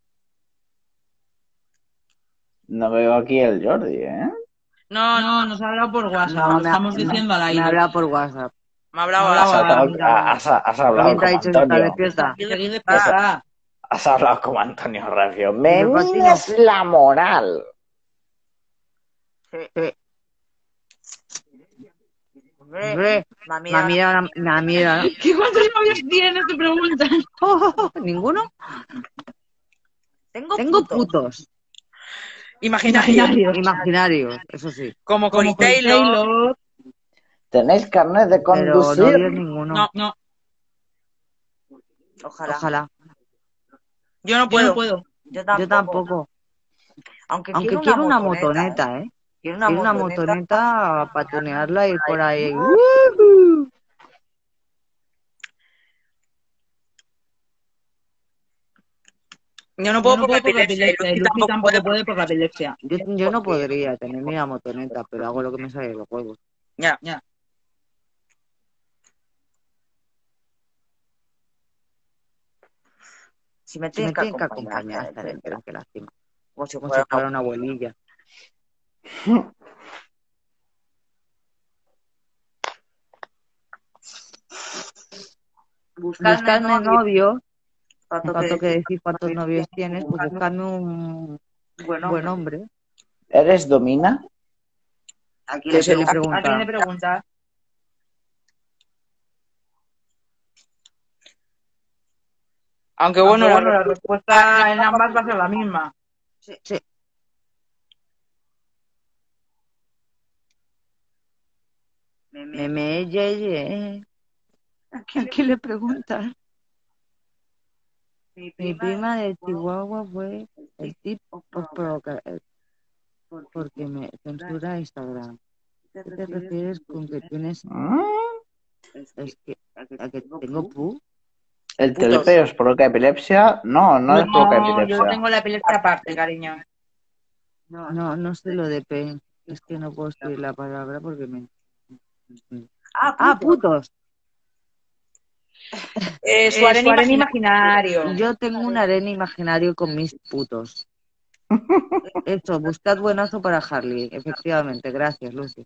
Speaker 2: No veo aquí el Jordi, ¿eh?
Speaker 1: No,
Speaker 6: nos ha hablado por WhatsApp, lo estamos diciendo al aire.
Speaker 4: Me ha hablado por WhatsApp.
Speaker 1: Me ha hablado.
Speaker 2: Has hablado con Antonio.
Speaker 4: Despierta.
Speaker 2: Has hablado con Antonio Recio. ¡Me hundes la moral!
Speaker 4: Sí. Hombre, mira.
Speaker 6: ¿Qué cuántos novios tienes? Te preguntan.
Speaker 4: ¿Ninguno?
Speaker 3: Tengo
Speaker 4: Tengo putos.
Speaker 1: Imaginarios,
Speaker 4: eso sí.
Speaker 1: como Cory Taylor.
Speaker 2: ¿Tenéis carnet de
Speaker 4: Pero no
Speaker 2: conducir?
Speaker 4: dio ninguno.
Speaker 6: No.
Speaker 3: Ojalá.
Speaker 1: Yo no puedo.
Speaker 3: Yo
Speaker 4: Yo tampoco.
Speaker 3: Aunque
Speaker 4: quiero una motoneta, ¿eh?
Speaker 3: Quiero
Speaker 4: Quiero una motoneta para tunearla y ir por ahí.
Speaker 1: Yo no puedo por la epilepsia.
Speaker 6: Y Lucy tampoco puede por la epilepsia.
Speaker 4: Yo no podría tener mi motoneta, pero hago lo que me sale de los huevos.
Speaker 1: Ya.
Speaker 3: Si me
Speaker 4: Me
Speaker 3: tienes
Speaker 4: tienen
Speaker 3: que
Speaker 4: que
Speaker 3: acompañar,
Speaker 4: acompañar hasta dentro, que lástima.
Speaker 3: como si
Speaker 4: Como si fuera una abuelilla. Buscarme novio, tanto que decir cuántos novios tienes, pues buscarme un buen hombre.
Speaker 2: ¿Eres domina?
Speaker 3: ¿A quién
Speaker 4: ¿Qué
Speaker 3: le
Speaker 4: se le
Speaker 3: preguntas?
Speaker 6: ¿A quién le
Speaker 4: pregunta?
Speaker 6: preguntas?
Speaker 1: Aunque bueno,
Speaker 6: la respuesta en ambas va a ser la misma.
Speaker 4: Sí. Ye. ¿A quién le preguntas? Mi prima de Chihuahua fue el tipo porque me censura Instagram. ¿Qué te refieres con que tienes? Es que a que tengo pu.
Speaker 2: ¿El telepeo es provoca epilepsia? No es provoca
Speaker 6: No,
Speaker 2: epilepsia.
Speaker 6: yo tengo la epilepsia aparte, cariño.
Speaker 4: No sé lo de P. Es que no puedo escribir la palabra porque me... putos.
Speaker 1: Su harén
Speaker 6: imaginario.
Speaker 4: Yo tengo un harén imaginario con mis putos. Esto, buscad buenazo para Harley. Efectivamente, gracias, Lucy.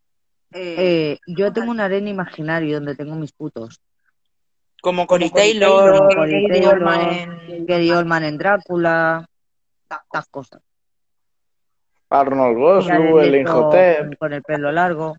Speaker 4: Yo tengo un harén imaginario donde tengo mis putos.
Speaker 1: Como Cory Taylor,
Speaker 4: Gary Oldman en Drácula, estas cosas.
Speaker 2: Arnold Vosloo, el Inhotep.
Speaker 4: Con el pelo largo.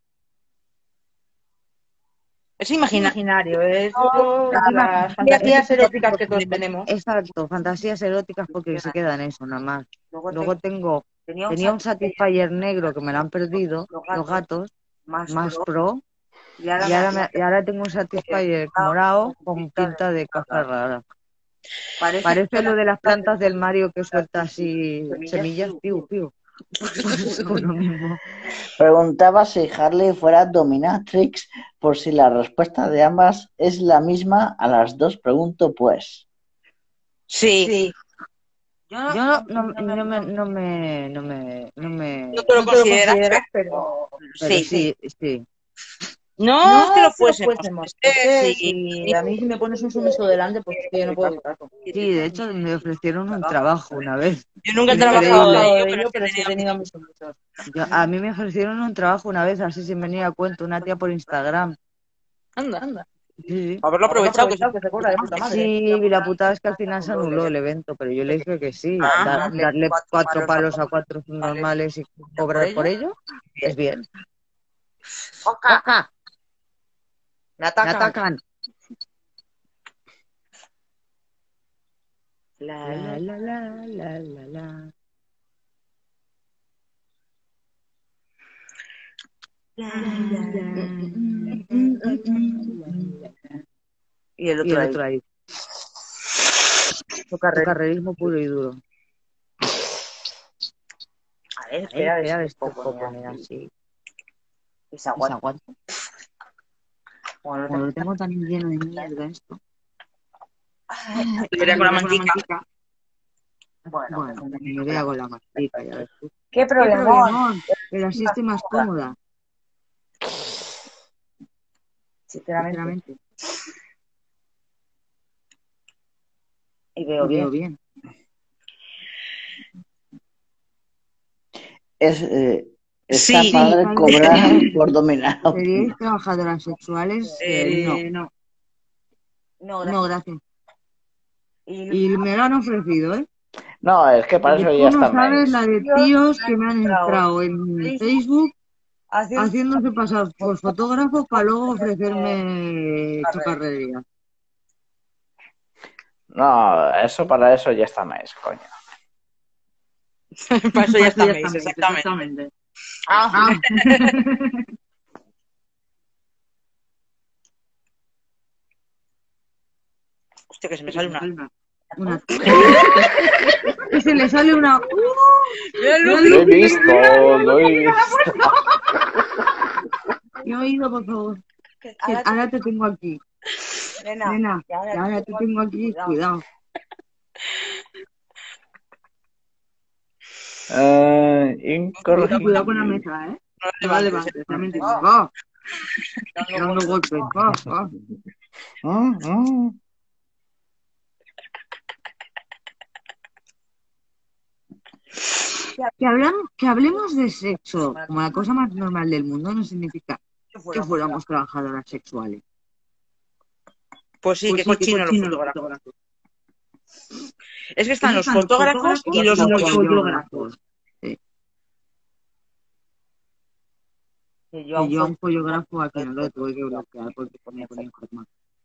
Speaker 1: Es imaginario.
Speaker 6: Es las fantasías eróticas que todos tenemos.
Speaker 4: Exacto, fantasías eróticas porque se quedan eso, nada más. Luego tenía un Satisfyer negro que me lo han perdido, los gatos, más pro. Y ahora tengo un Satisfyer morado con pinta de cosa rara. Parece lo de las plantas del Mario que suelta así semillas, piu. Pues con lo mismo.
Speaker 2: Preguntaba si Harley fuera dominatrix, por si la respuesta de ambas es la misma. A las dos pregunto, pues.
Speaker 1: Sí.
Speaker 4: Yo no me...
Speaker 1: No te lo consideras, pero sí.
Speaker 6: No, es que lo fuésemos.
Speaker 1: Sí.
Speaker 6: A mí si me pones un sumiso delante, pues yo no puedo evitarlo.
Speaker 4: Sí, de hecho me ofrecieron un trabajo una vez.
Speaker 1: Yo nunca he trabajado de ello,
Speaker 6: pero sí he tenido mis sumisos.
Speaker 4: A mí me ofrecieron un trabajo una vez, así sin venir a cuento, una tía por Instagram.
Speaker 1: Anda.
Speaker 4: Sí.
Speaker 1: Haberlo aprovechado,
Speaker 6: que se cobra de puta madre.
Speaker 4: Sí, y la putada es que al final se anuló el evento, pero yo le dije que sí. Darle 4 palos a 4 normales y cobrar por ello es bien. ¡Oca! Me atacan. La. Y el otro ahí. Su carrerismo puro y duro.
Speaker 3: A ver, espera,
Speaker 4: esto poner así.
Speaker 3: Esa aguanta.
Speaker 4: Bueno, lo tengo tan lleno de mierda esto.
Speaker 1: Con la mantica.
Speaker 4: Bueno, me voy a con la mantica, ya ves tú.
Speaker 3: ¿Qué problemón?
Speaker 4: Pero así estoy más cómoda.
Speaker 3: Sinceramente. Y
Speaker 4: Veo bien.
Speaker 2: Está padre cobrar por dominar.
Speaker 4: ¿Seríais trabajadoras sexuales? No. No, gracias. Y me lo han ofrecido, ¿eh?
Speaker 2: No, es que para eso ya está.
Speaker 4: Tú no sabes la de tíos que me han entrado en Facebook haciéndose pasar por fotógrafos para luego ofrecerme chocarrería.
Speaker 2: No, para eso ya está más, coño.
Speaker 1: Para eso ya está Mace, exactamente.
Speaker 6: Ah.
Speaker 1: Hostia, que se me sale
Speaker 4: una. Que se le sale una.
Speaker 2: Lo he visto.
Speaker 4: He oído, por favor. Ahora te tengo aquí. Nena, ahora te tengo aquí. Cuidado.
Speaker 2: Incorrecto.
Speaker 4: Cuidado con la mesa, ¿eh? No la levantes, realmente. ¡Va! Dando golpes. ¡Va! Que hablemos de sexo como la cosa más normal del mundo no significa que fuéramos trabajadoras sexuales.
Speaker 1: Pues sí, que cochino los fotógrafos. Es que están los fotógrafos y los follógrafos.
Speaker 4: Sí. Yo a un follógrafo aquí no lo tuve que bloquear porque ponía información.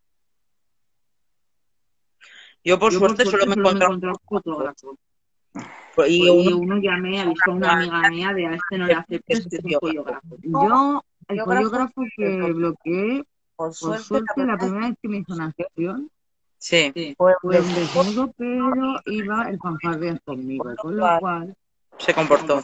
Speaker 1: Yo por suerte solo me encontré
Speaker 4: fotógrafos.
Speaker 1: Y
Speaker 4: uno llamé, avisó a una amiga mía de a este no le aceptes, que es un follógrafo. Yo, el follógrafo que bloqueé, por suerte, la primera vez que me hizo una sesión,
Speaker 1: sí.
Speaker 4: Fue un desnudo, pero iba el fanfarrias conmigo, con lo cual
Speaker 1: se comportó.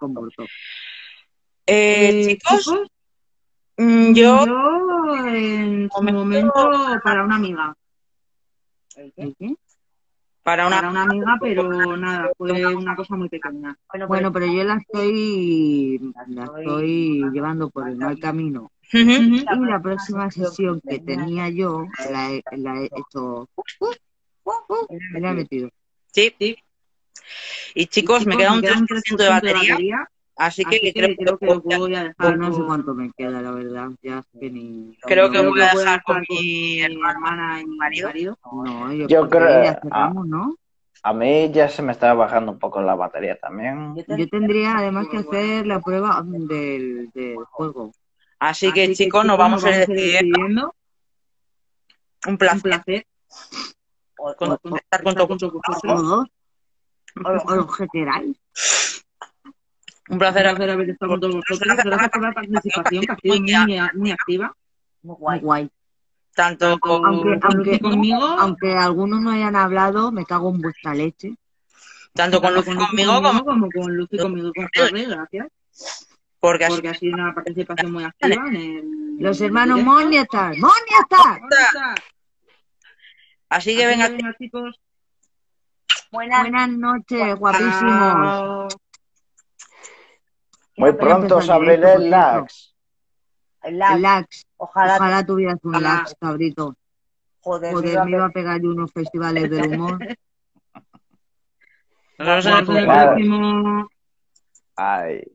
Speaker 4: Chicos, yo en su momento para una amiga. ¿El qué?
Speaker 1: Para una
Speaker 4: amiga, pero nada, fue una cosa muy pequeña. Bueno, pero yo la estoy llevando por el mal camino. Y la próxima sesión que tenía yo la he hecho. Me la he metido.
Speaker 1: Sí. Y chicos, me queda un 3% de batería. Así que creo que
Speaker 4: voy a dejar. No sé cuánto me queda, la verdad. Ya es que ni.
Speaker 1: Creo que voy a dejar con mi hermana y mi marido.
Speaker 4: No,
Speaker 2: yo creo.
Speaker 4: Ya cerramos, ¿no?
Speaker 2: A mí ya se me está bajando un poco la batería también.
Speaker 4: Yo tendría además que hacer la prueba del juego.
Speaker 1: Así que chicos, nos vamos a ir despidiendo. Un placer. Contactar con todos vosotros.
Speaker 4: O los que queráis.
Speaker 1: Un placer
Speaker 4: haber estado con todos vosotros. Gracias por la participación, que ha sido muy activa. Muy guay.
Speaker 1: Tanto
Speaker 4: conmigo, aunque algunos no hayan hablado, me cago en vuestra leche.
Speaker 1: Tanto con Lucy conmigo
Speaker 4: como con Lucy conmigo con Carles, gracias.
Speaker 1: Porque
Speaker 4: ha sido una participación muy activa en los hermanos Moniatar. ¡Moniatar!
Speaker 1: Así que venga,
Speaker 4: chicos. Buenas noches, guapísimos.
Speaker 2: Muy pronto os abriré el Lax.
Speaker 5: El Lax.
Speaker 4: Ojalá tuvieras un Lax, cabrito. Joder, me iba a pegar yo unos festivales del humor.
Speaker 1: Nos vemos en el próximo.
Speaker 2: Ay.